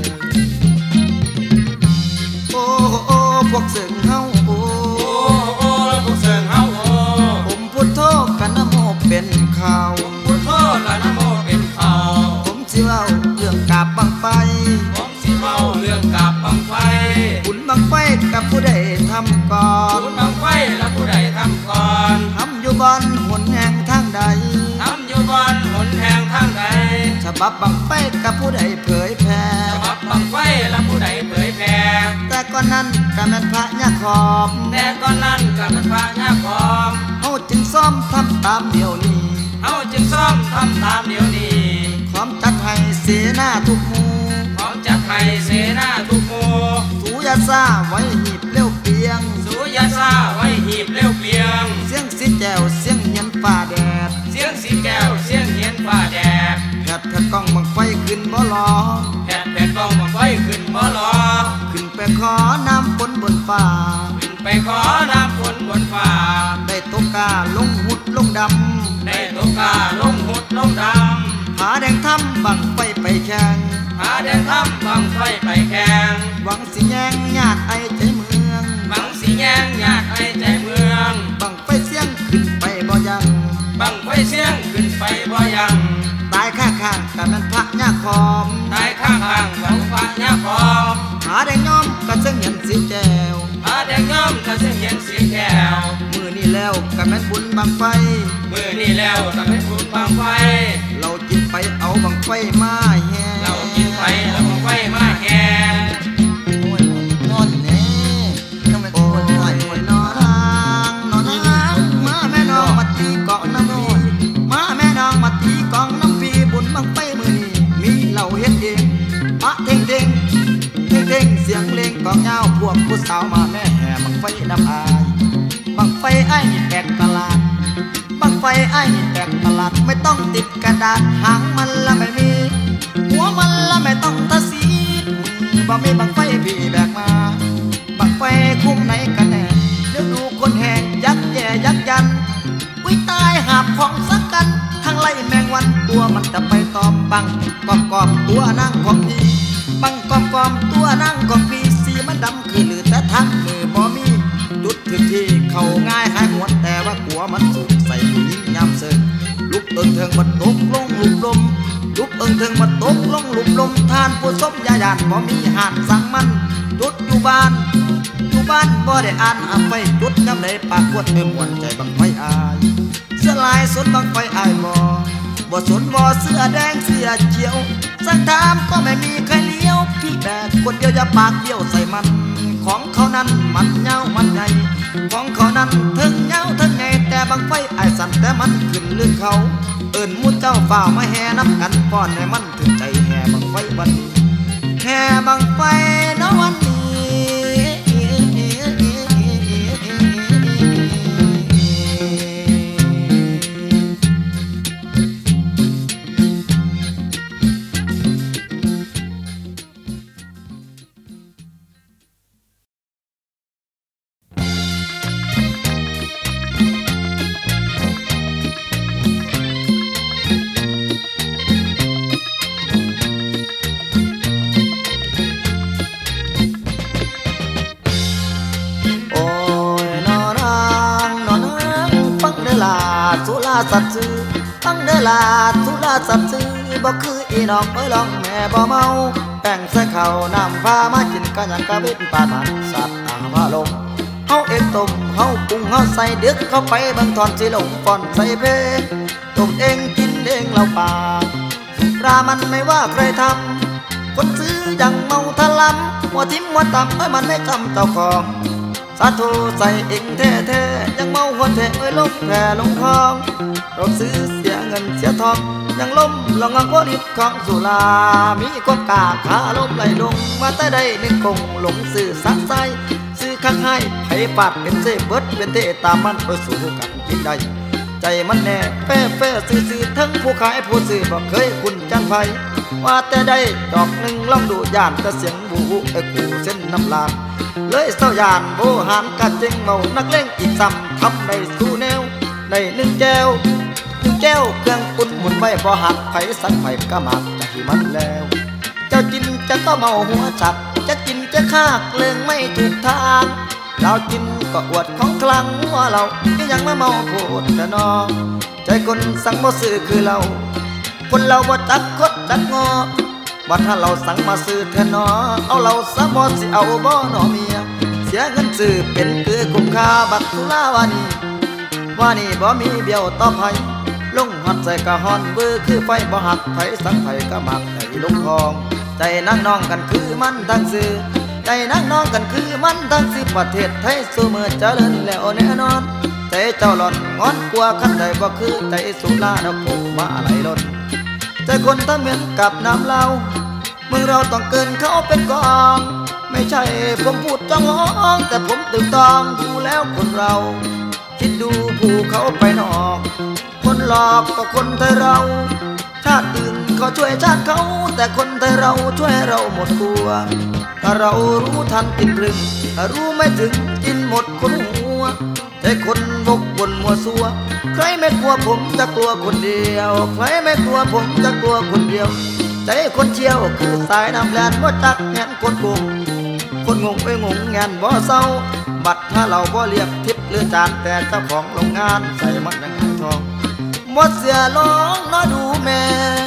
โอ้โอ้พวกเสือเฮาโอ้โอ้พวกเสือเฮาโอ้ผมพุทโธกันนะโมเป็นข่าวพุทโธกันนะโมเป็นข่าวผมสิเว้าเรื่องกาบบังไฟผมสิเว้าเรื่องกาบบังไฟบุญบังไฟกับผู้ใดทำก่อนบุญบังไฟแล้วผู้ใดทำก่อนทำอยู่บอนหนแห่งทางใดทำอยู่บอนหนแห่งทางใดฉบับบังไฟกับผู้ใดเผยแผ่ฉบับบังไฟแล้วผู้ใดเผยแผ่แต่ก่อนนั้นก็แม่นพระยาขอมแต่ก่อนนั้นก็แม่นพระยาขอมเฮาจึงซ้อมทำตามเดี๋ยวนี้เฮาจึงซ้อมทำตามเดี๋ยวนี้พร้อมจัดให้เสนาทุกหมู่พร้อมจัดให้เสนาทุกหมู่สูยาซาไว้หีบเลี้ยวเปียงสูยาซาไว้หีบเลี้ยวเปียงเสียงสิแก้วเสียงเหียนฟ้าแดดเสียงสีแก้วเสียงเหียนฟ้าแดดแผดแผดกล้องบังไฟขึ้นบ่รอแผดแผดกล้องบังไฟขึ้นบ่รอขึ้นไปขอน้ำฝนบนฟ้าขึ้นไปขอน้ำฝนบนฟ้าได้ตกกาลงหุดลงดำได้ตกกาลงหุดลงดำผาแดงทำบังไฟไปแข่งผาแดงทำบังไฟไปแข่งหวังสิแยงญาติไอใจเมืองหวังสิแยงญาติไอใจเมืองบังไฟเสียงขึ้นไปบ่ยังบังไฟเสียงขึ้นไปบ่ยังตายข้างข้างกันนั้นพระยาขอมตายข้างข้างบังพระยาขอมผาแดงย้อมกระเสียงเห็นสีแก้วผาแดงย้อมกระเสียงเห็นสีแก้วมือนี่แล้วกันแม่นบุญบังไฟมือนี่แล้วกันแม่นบุญบังไฟเรากินไปเอาบังไฟมาแห่เรากินไปเอาบังไฟมาแห่โอ้ยนอนแน่ทำไมโอ้ยนอนนอนนางนอนนางมาแม่น้องมาตีเกาะน้ำน้อยมาแม่น้องมาตีกองน้ำปีบุญบังไฟมือนี่มีเราเฮ็ดเองพระเท่งเท่งเท่งเท่งเสียงเลงกองเงาพวกผู้สาวมาแม่แห่บังไฟน้ำอายบังไฟไอ้นี่แตกตลาดบังไฟไอ้นี่แตกตลาดไม่ต้องติดกระดาษหางมันละไม่มีหัวมันละไม่ต้องทาสีบ่มีบังไฟพี่แบกมาบังไฟคุ้มไหนกันแน่เดี๋ยวดูคนแห่ยักแย่ยักยันวิตายหาบของสักกันทั้งไล่แมงวันตัวมันจะไปตอมบังกอมกอมตัวนั่งของพี่บังกอมกอมตัวนั่งของพี่สีมันดำคือหรือแต่ทั้งมือบ่มีจุดถึงที่เขาง่ายหายหวนแต่ว่ากลัวมันสุดใส่ผู้หญิงยามเสิร์ลุกเอิงเทิงมันตกลงหลุมลมลุกเอิงเทิงมันตกลงหลุมลมทานผู้สมยาหยาดบ่มีหาดสั่งมันจุดอยู่บ้านอยู่บ้านบ่ได้อ่านหาไฟจุดน้ำได้ปากขวดเติมหวนใจบังไฟอายเสื้อลายสนบังไฟอายบ่บ่สนบ่เสื้อแดงเสื้อเขียวสักถามก็ไม่มีใครเลี้ยวพี่แบกคนเดียวอย่าปากเดียวใส่มันของเขานั้นมันเงามันใหญ่ของเขานั้นถึงเงาถึงไงแต่บังไฟไอ้สั่นแต่มันขึ้นลึกเขาเอิ้นมุดเจ้าฝ่ามาแห่น้ำกันป้อนให้มันถึงใจแห่บังไฟวันนี้แห่บังไฟณวันนี้สุราสัตว์ซื้อตั้งเดลาสุราสัตว์ซื้อบ่คืออีน้องเอ้ยลองแม่บ่เมาแป้งใส่ข้าวน้ำฟ้ามากินกันอย่างกะบิดปลาทันสัตว์อาพาลงเฮาเองต้มเฮาปรุงเฮาใส่เดือดเข้าไปบางทอนสิลงก่อนใส่เพต้มเองกินเองเราป่าปลามันไม่ว่าใครทำคนซื้อยังเมาทะลำหัวทิ่มหัวต่ำเอ้ยมันไม่จำเจ้าของสาธุใส่เองแท้ๆยังเมาหัวแท้เอ้ยลมแผ่ลงคลองเราซื้อเสียเงินเสียทองยังล้มลองงังก็ริบของสุรามีคนกาขาล้มไหลลงมาแต่ได้หนึ่งคงหลงสื่อสักไซซื้อข้างให้ไผ่ปาดเป็นเส้เบิดเป็นเทตามมันไปสู่กันกินได้ใจมันแน่แป้แป้ซื้อๆทั้งผู้ขายผู้ซื้อบอกเคยคุณจันไพว่าแต่ได้ดอกหนึ่งลองดูย่านแต่เสียงบูบูไอ้กูเส้นน้ำลานเลยเศร้ายานโบหารกันจึงเมานักเล่งอีกซ้ำทำได้สู้แนวในหนึ่งแก้วหนึ่งแก้วเครื่องปุ่นหมุนไว้บ่หักไผสักไผก็มักจะที่มันแล้วเจ้ากินจะต้องเมาหัวฉักจะกินจะคากเลื่องไม่ถูกทางเรากินก็อวดของคลังว่าเราก็ยังมาเมาโคตรแต่นอใจคนสั่งบ่ซื้อคือเราคนเราบ่จักคดจักงอว่าถ้าเราสั่งมาซื้อแทนนอเอาเราสะบ่สิเอาบ่นอเมียเสียเงินซื้อเป็นคือคุ้มค่าบักทุลาวานีว่านี่บ่มีเบี้ยวต่อไผลงหัดใส่กะฮอนเบอร์คือไฟบ่หักไผสังไผก็มักให้ลงทองใจนั่งน้องกันคือมันทั้งซื้อใจนั่งน้องกันคือมันทั้งสิประเทศไทยสู้มือเจริญแล้วแน่นอนใจเจ้าหล่อนงอนกลัวขันใจบ่คือใจสุราดอกโผมาไหลล้นใจคนถ้าเหมือนกับน้ำเหล้าเมื่อเราต้องเกินเขาเป็นกองไม่ใช่ผมพูดจ้องห้องแต่ผมตื่นตองดูแล้วคนเราคิดดูผู้เขาไปนอกคนหลอกก็คนไทยเราชาติอื่นเขาช่วยชาติเขาแต่คนไทยเราช่วยเราหมดตัวถ้าเรารู้ทันกินครึ่งถ้ารู้ไม่ถึงกินหมดคนหัวใจคนวกวนมัวซัวใครไม่กลัวผมจะกลัวคนเดียวใครไม่กลัวผมจะกลัวคนเดียวใจคนเชี่ยวคือสายน้ำแลนว่าจักแงนคนโกงคนงงไปงงงานบ่เศร้าบัดถ้าเราบ่เรียกทิพย์หรือจานแต่เจ้าของโรงงานใส่มันยังไงทองหมดเสียร้องน้อดูแม่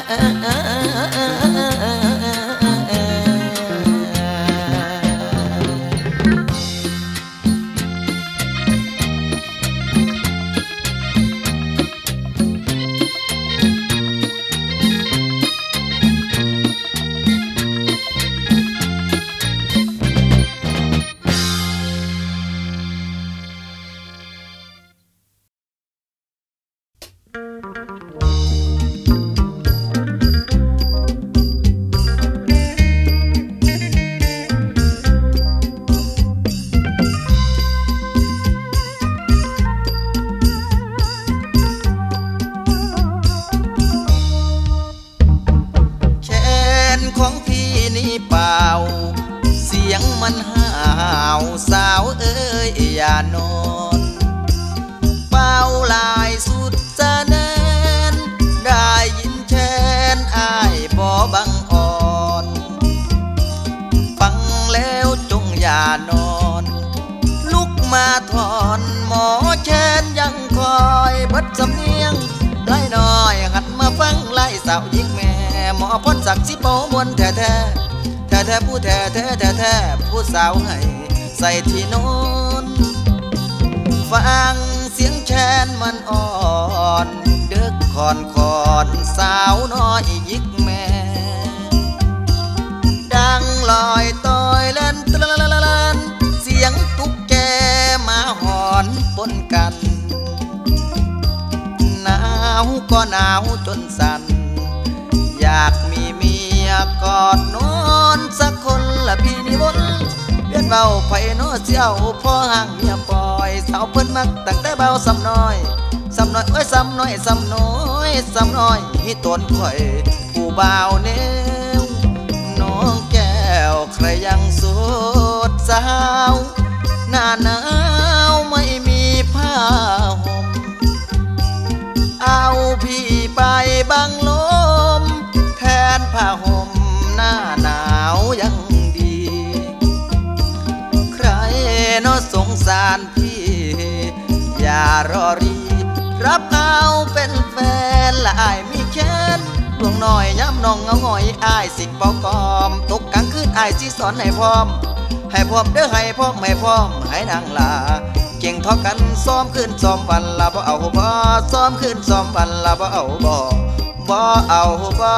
สาวเอ้ยอย่านอนเป้าลายสุดสะแนนได้ยินแชนอ้ายบ่บังอ่อนฟังแล้วจงอย่านอนลุกมาถอนหมอแชนยังคอยเบิดสำเนียงได้น้อยหัดมาฟังไล่สาวยิงแม่หมอพ้นศักดิ์สิโปมวนแท้แท้แท้แท้ผู้แท้แท้แท้แท้ผู้สาวให้ใส่ที่นอนฟังเสียงแชนมันอ่อนเดึกคอนคอนสาวน้อยยิกแม่ดังลอยต่อยเล่นตะละละละเสียงตุ๊กแกมาหอนปนกันหนาวก็หนาวจนสั่นอยากมีเมียกอดนอนสักคนละพี่นิมนต์เบี้ยนเบาไผ่โน้เสียวพอห่างเมียปล่อยสาวเพิ่นมักตั้งแต่เบาซ้ำน้อยซ้ำน้อยเอ้ยซ้ำน้อยซ้ำน้อยซ้ำน้อยมีตนข่อยผู้บ่าวเนวน้องแก้วใครยังโสดสาวหน้าหนาวไม่มีผ้าห่มเอาพี่ไปบังลมแทนผ้าห่มหน้าหนาวยังดีใครน้อสงสารพี่อย่ารอรีรับเอาเป็นแฟนละอายมีแค้นดวงน้อยย้ำน้องเงาหงอยอายสิเป่ากอมตกกลางคืนอายสิสอนให้พร้อมให้พร้อมเด้อให้พร้อมให้พร้อมให้นางลาเก่งทอกันซ้อมขึ้นซ้อมวันละบ่เอาบ่ซ้อมขึ้นซ้อมวันละบ่เอาบ่บ่เอาบ่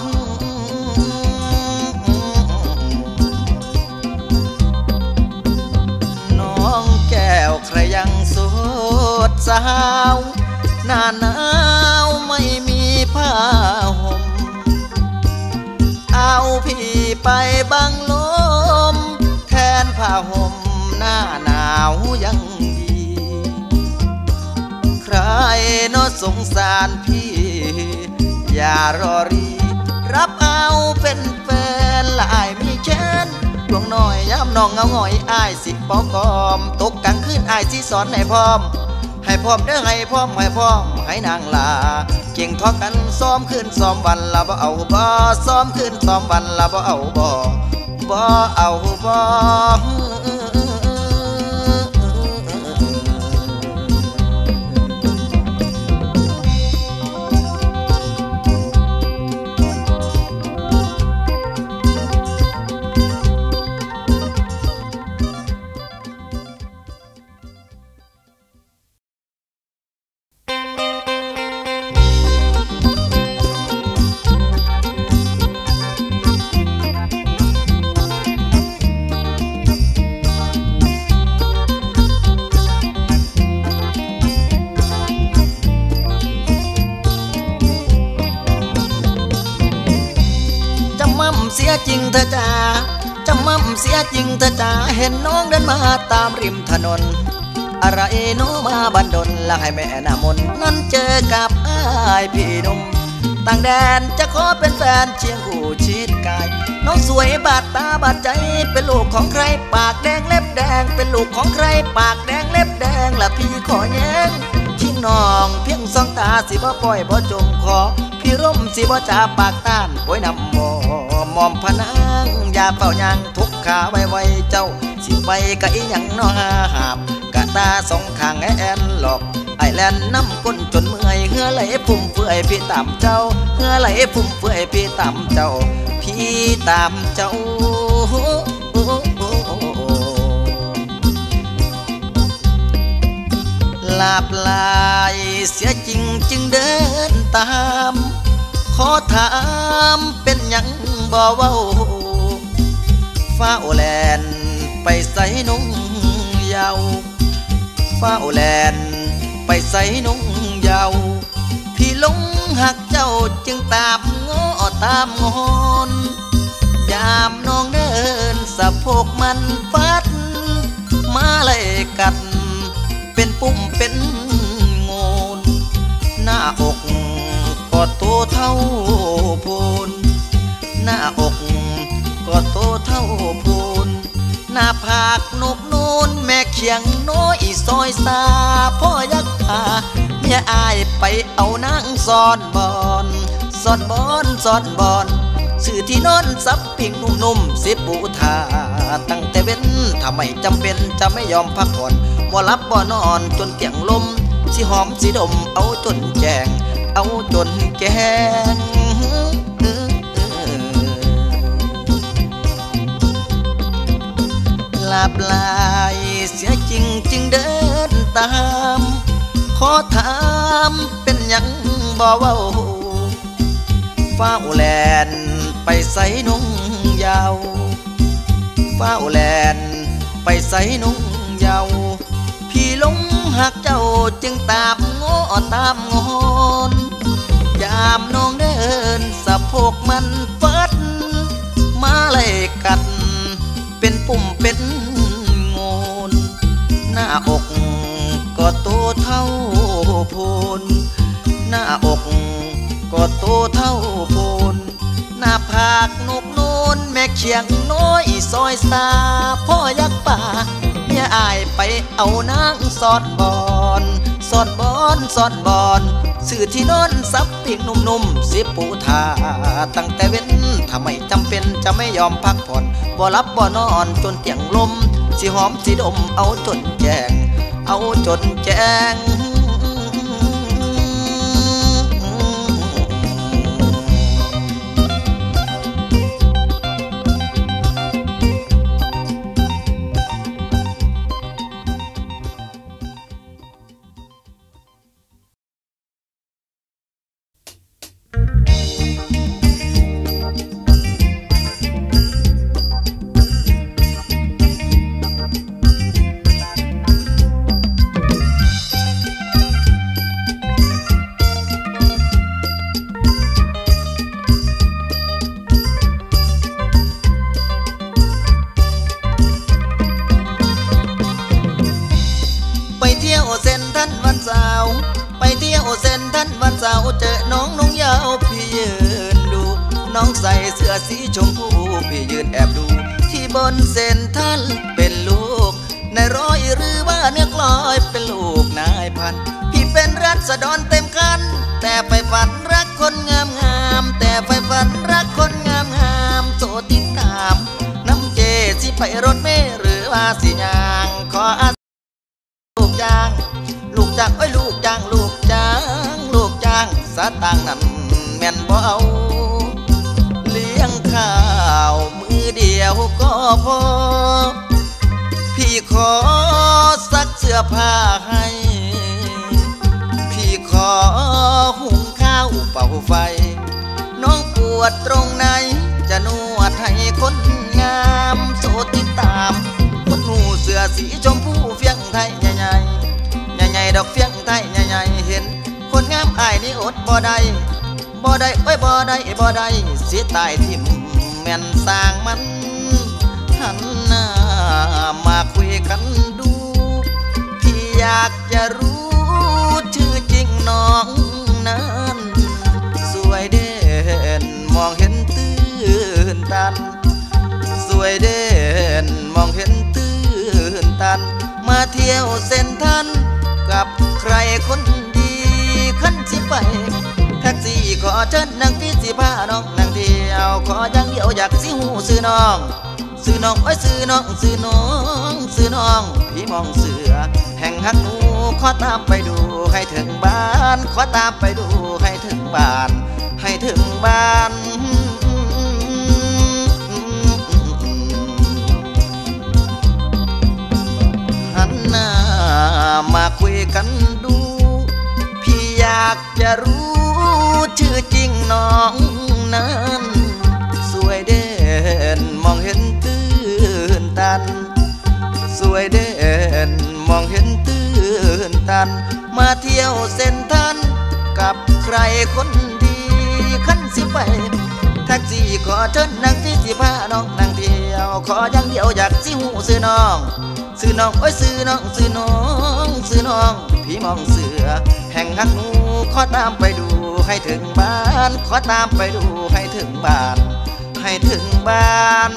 น้องแก้วใครยังโสดสาวหน้าหนาวไม่มีผ้าห่มเอาพี่ไปบังลมแทนผ้าห่มหน้าหนาวยังดีใครน้อสงสารพี่อย่ารอรีรับเอาเป็นแฟนละอายมีแค้นดวงน้อยยามน้องเงาหงอยอ้ายสิปอกอมตกกลางคืนอ้ายสิสอนให้พร้อมให้พร้อมเด้อให้พร้อมให้พร้อมให้นางลาเก่งทอกันซ้อมคืนซ้อมวันละบ่เอาบ่ซ้อมคืนซ้อมวันละบ่เอาบ่บ่เอาบ่เสียจริงเธอจ้าจำมั่มเสียจริงเธอจ้าเห็นน้องเดินมาตามริมถนนอะไรโนมาบันดลและให้แม่นามนนั้นเจอกับอ้ายพี่หนุ่มต่างแดนจะขอเป็นแฟนเชียงคู่ชิดกายน้องสวยบาดตาบาดใจเป็นลูกของใครปากแดงเล็บแดงเป็นลูกของใครปากแดงเล็บแดงและพี่ขอแย้งทิ้งน้องเพียงสองตาสิบ่ปล่อยบ่จมคอพี่ร่มสิบ่จ่าปากต้านโอยนำบ่มอมพนังอย่าเป่ายางทุกขาไว้ไว้เจ้าสิไปกะอีหยังน้อหาบกะตาสองข้างแอนหลอกไอแลนน้ำก้นจนเมื่อยเหือไหลพุ่มเฟื่อยพี่ตามเจ้าเหือไหลพุ่มเฟื่อยพี่ตามเจ้าพี่ตามเจ้าลาบลายเสียจริงจึงเดินตามขอถามเป็นหยังบ่เว้าฟ้าโอแลนไปใส่นุ่งยาวฟ้าโอแลนไปใส่นุ่งยาวพี่หลงหักเจ้าจึงตามง้อตามงอนยามน้องเดินสะโพกมันฟัดมาเลยกัดเป็นปุ่มเป็นโงนหน้าอกก็โตเท่าโพนหน้าอกก็โตเท่าโพนหน้าผากนกนูนแม่เขียงน้อยซอยซาพ่อยักษ์พาเมียอายไปเอานางซ่อนบอนซ่อนบอนซ่อนบอนสื่อที่นอนซับปิ่งนุ่มๆสิปูทาตั้งแต่เว้นทำไมจำเป็นจะไม่ยอมพักผ่อนบ่รับบ่นอนจนเตียงลมสิหอมสิดมเอาจนแจงเอาจนแกงลาบลายเสียจริงจึงเดินตามขอถามเป็นหยังบ่เว้าฟ้าโอแลนไปใส่นุ่งยาวฟ้าโอแลนไปใส่นุ่งยาวพี่หลงหักเจ้าจึงตามง้อตามงอนยามน้องเดินสะโพกมันฟัดมาเลยกัดเป็นปุ่มเป็นโงนหน้าอกก็โตเท่าโพนหน้าอกก็โตเท่าโพนหน้าผากนกนูนแม่เขียงน้อยซอยซาพ่อยักษ์ป่าเมียอายไปเอานางสอดบอนสอดบอนสอดบอนสื่อที่นอนซับปิ่งนุ่มๆสิปูทาตั้งแต่เว้นทำไมจำเป็นจะไม่ยอมพักผ่อนบ่รับบ่นอนจนเตียงลมสิหอมสิดมเอาจนแจงเอาจนแจงไปเที่ยวเส้นท่านวันเสาร์เจอน้องนุ่งยาวพี่ยืนดูน้องใส่เสื้อสีชมพูพี่ยืนแอบดูที่บนเส้นท่านเป็นลูกในร้อยหรือว่าเนื้อกลอยเป็นลูกนายพันพี่เป็นรัษฎรเต็มคันแต่ไปฝันรักคนงามงามแต่ไปฝันรักคนงามงามโสติดตามน้ำเจสิไปรถเมล์หรือว่าสิยางขออาลูกจ้างลูกจ้างโอ้ยลูกจ้างลูกจ้างลูกจ้างสตางค์นั้นแม่นบ่เอาเลี้ยงข้าวมือเดียวก็พอพี่ขอซักเสื้อผ้าให้พี่ขอหุงข้าวเป่าไฟน้องปวดตรงไหนจะนวดให้คนงามโสติดตามคนหูเสื้อสีชมพูเฟียงไทยใหญ่ๆใหญ่ๆดอกเฟียงไทยใหญ่ๆเห็นคนงามอายนี่อดบ่ได้บ่ได้โอ้ยบ่ได้บ่ได้เสียตายทิ่มแม่นสร้างมันหันหน้ามาคุยกันดูพี่อยากจะรู้ชื่อจริงน้องนั้นสวยเด่นมองเห็นตื่นตันสวยเด่นมองเห็นตื่นตันมาเที่ยวเส้นทันกับใครคนดีขันสิไปแท็กซี่ขอเชิญนั่งพี่สิพาน้องนั่งเที่ยวขออย่างเดียวอยากสิหูซื้อน้องซื้อน้องโอ้ยซื้อน้องซื้อน้องซื้อน้องพี่มองเสือแห่งฮักหนูขอตามไปดูให้ถึงบ้านขอตามไปดูให้ถึงบ้านให้ถึงบ้านหันหน้ามาคุยกันดูพี่อยากจะรู้ชื่อจริงน้องนั้นสวยเด่นมองเห็นตื่นตันสวยเด่นมองเห็นตื่นตันมาเที่ยวเส้นทันกับใครคนดีขันสิไปแท็กซี่ขอเชิญนั่งที่สิพาน้องนั่งเที่ยวขออย่างเดียวอยากสิหูซื้อน้องซื้อน้องโอ้ยซื้อน้องซื้อน้องซื้อน้องพี่มองเสือแห่งฮักหนูขอตามไปดูให้ถึงบ้านขอตามไปดูให้ถึงบ้านให้ถึงบ้าน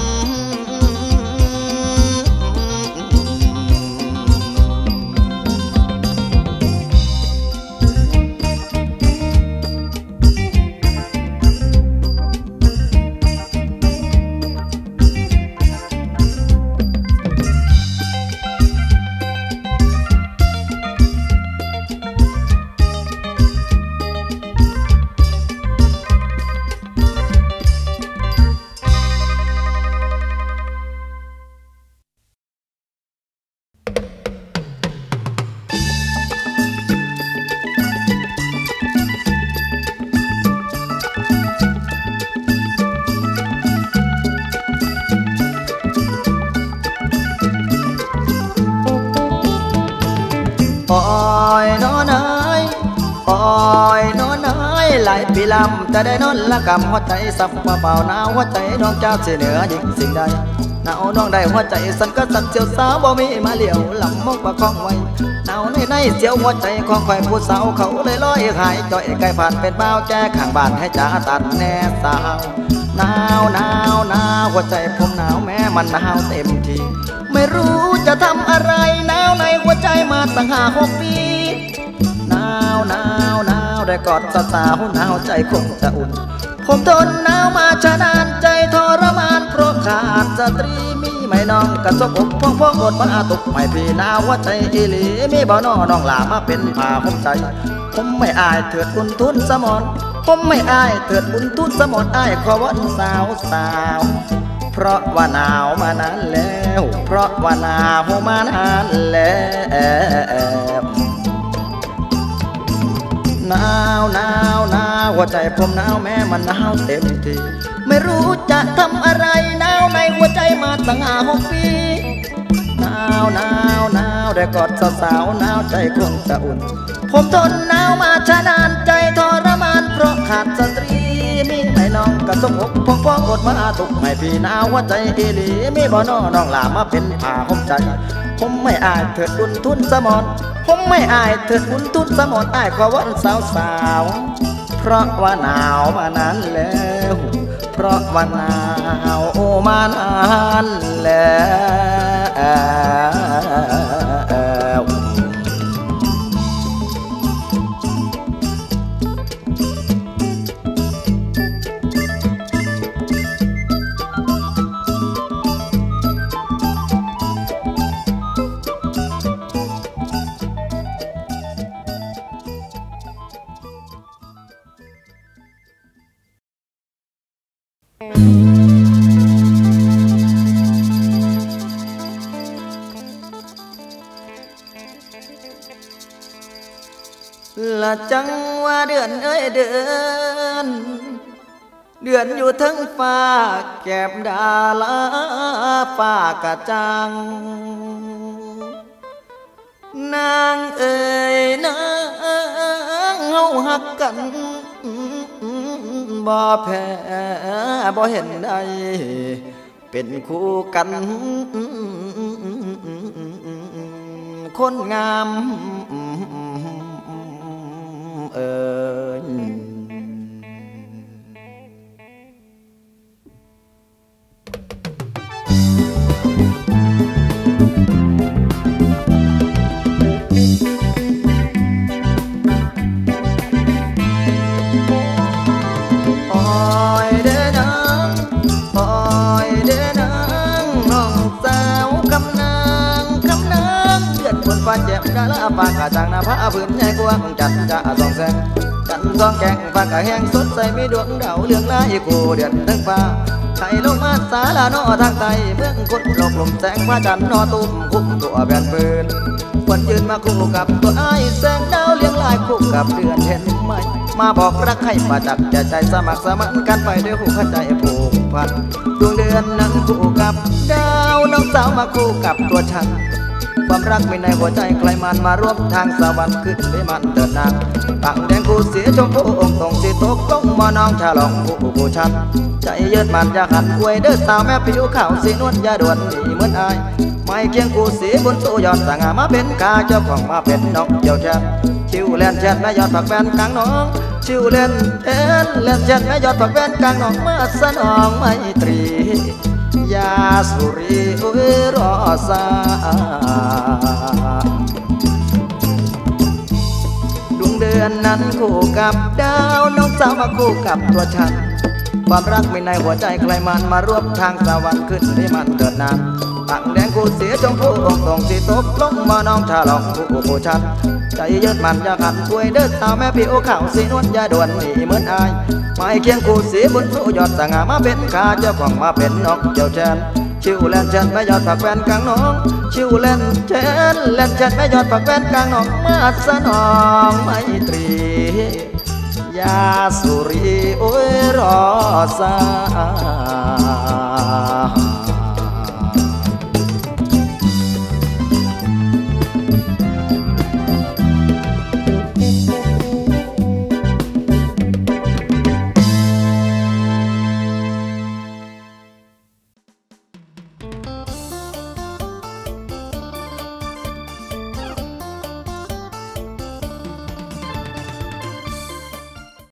อ้อยน้อน้อยอ้อยน้อน้อยหลายปีลำแต่ได้นอนละกำหัวใจสับเบาๆหนาวหัวใจน้องเจ้าเสียเหนือยิ่งสิ่งใดหนาวน้องได้หัวใจสั่นก็สั่นเสียวสาวบ่มีมาเหลียวลำมกประคองไว้หนาวในในเสียวหัวใจของคอยผู้สาวเขาเลยลอยหายจ่อยไกลผ่านเป็นบ้าวแจ้ข้างบ้านให้จ่าตัดแน่สาวหนาวหนาวหนาวหัวใจผมหนาวแม้มันหนาวเต็มทีไม่รู้จะทำอะไรหนาวในหัวใจมาตั้งห้าหกปีหนาวหนาวหนาวได้กอดสาวหนาวใจคงจะอุ่นผมทนหนาวมาชานานใจทรมานเพราะขาดสตรีมีไม่น้องกระซบอกพ่องพ่องอดมาตกไม่พี่หนาวหัวใจอีหลีมีบ่นอน้องหลามาเป็นผ้าห่มใจผมไม่อายเถิดบุญทุนสมอนผมไม่อายเถิดบุญทุนสมอนอายขอวันสาวสาวเพราะว่าหนาวมานานแล้วเพราะว่าหนาวมานานแล้วหนาวหนาวหนาวหัวใจผมหนาวแม้มันหนาวเต็มทีไม่รู้จะทำอะไรหนาวในหัวใจมาตั้งห้าหกปีหนาวหนาวหนาวได้กอดสาวๆหนาวใจคงจะอุ่นผมทนหนาวมาชานานใจทรมานเพราะขาดสตรีมีไม่น้องกระสบอกพ่องพ่องอดมาตกไม่พี่หนาวหัวใจอีหลีมีบ่นอน้องหลามาเป็นผ้าห่มใจผมไม่อายเถิดบุญทุนสมอนผมไม่อายเถิดบุญทุนสมอนอายขอวันสาวสาวเพราะว่าหนาวมานานแล้วเพราะวันหนาวมานานแล้วละจังว่าเดือนเอ้ยเดือนเดือนอยู่ทั้งฟ้าแก็บดาลาฟ้ากะจังนางเอ้ยนางเฮาหักกันบ่แพ้บ่เห็นใดเป็นคู่กันคนงามเอ่ยโอ้ยเด้อนางโอ้ยเด้อนางน้องสาวคำนางคำนางเดือนบนฟ้าแจ่มดาลาปากกะจางหน้าผาพื้นใหญ่กว้างจันจะสองแสงจันทร์สองแกงฟ้ากะแห้งสดใสมีดวงดาวเรืองลายคู่เดือนทั้งฟ้าไข่ลงมาสาลานอทางใต้เมืองคนหลบลมแสงพระจันทร์นอตุ้มคุ้มตัวแผ่นปืนวันยืนมาคู่กับตัวไอ้แสงดาวเลี้ยงลายคู่กับเดือนเห็นไหมมาบอกรักให้ประจักษ์ใจสมัครสมานกันไปด้วยหัวใจผูกพันดวงเดือนนั้นคู่กับดาวน้องสาวมาคู่กับตัวฉันความรักมีในหัวใจใครมันมาร่วมทางสวรรค์ขึ้นไปมันเดินนางตั้งแดงคู่เสียชมพูองค์ตรงสีตกลงมาน้องฉลองคู่ผู้ชันใจเยืดมันอยากหันอวยเด้อสาวแม่ผิวขาวสีนวลยาด่วนหนีเหมือนอายไม่เคียงคู่สีบนโซยอดสง่ามาเป็นกาเจ้าของมาเป็นนกเจ้าแช่ชิวเล่นแช่แม่ยอดผักแฟนกลางน้องชิวเล่นเอ็นเล่นแช่แม่ยอดผักแฟนกลางน้องมาสนองไมตรียาสุรีอุรสาดวงเดือนนั้นคู่กับดาวน้องสาวมาคู่กับตัวฉันความรักมีในหัวใจใครมันมาร่วมทางสวรรค์ขึ้นให้มันเกิดนานตั้งแดงคู่เสียชมพูองค์ตรงสีตกลงมาน้องฉลองคู่ผู้ชันใจเยืดมันอยากหันป่วยเด้อสาวแม่ผิวขาวสีนวลยาด่วนหนีเหมือนอายไม่เคียงคู่สีบนโซยอดสง่ามาเป็นกาเจ้าของมาเป็นนกเจ้าแชนชิวเล่นเชนแม่ยอดผักแฟนกลางน้องชิวเล่นเชนเล่นเชนแม่ยอดผักแฟนกลางน้องมาสนองไมตรียาสุรีโอ้ยรอสา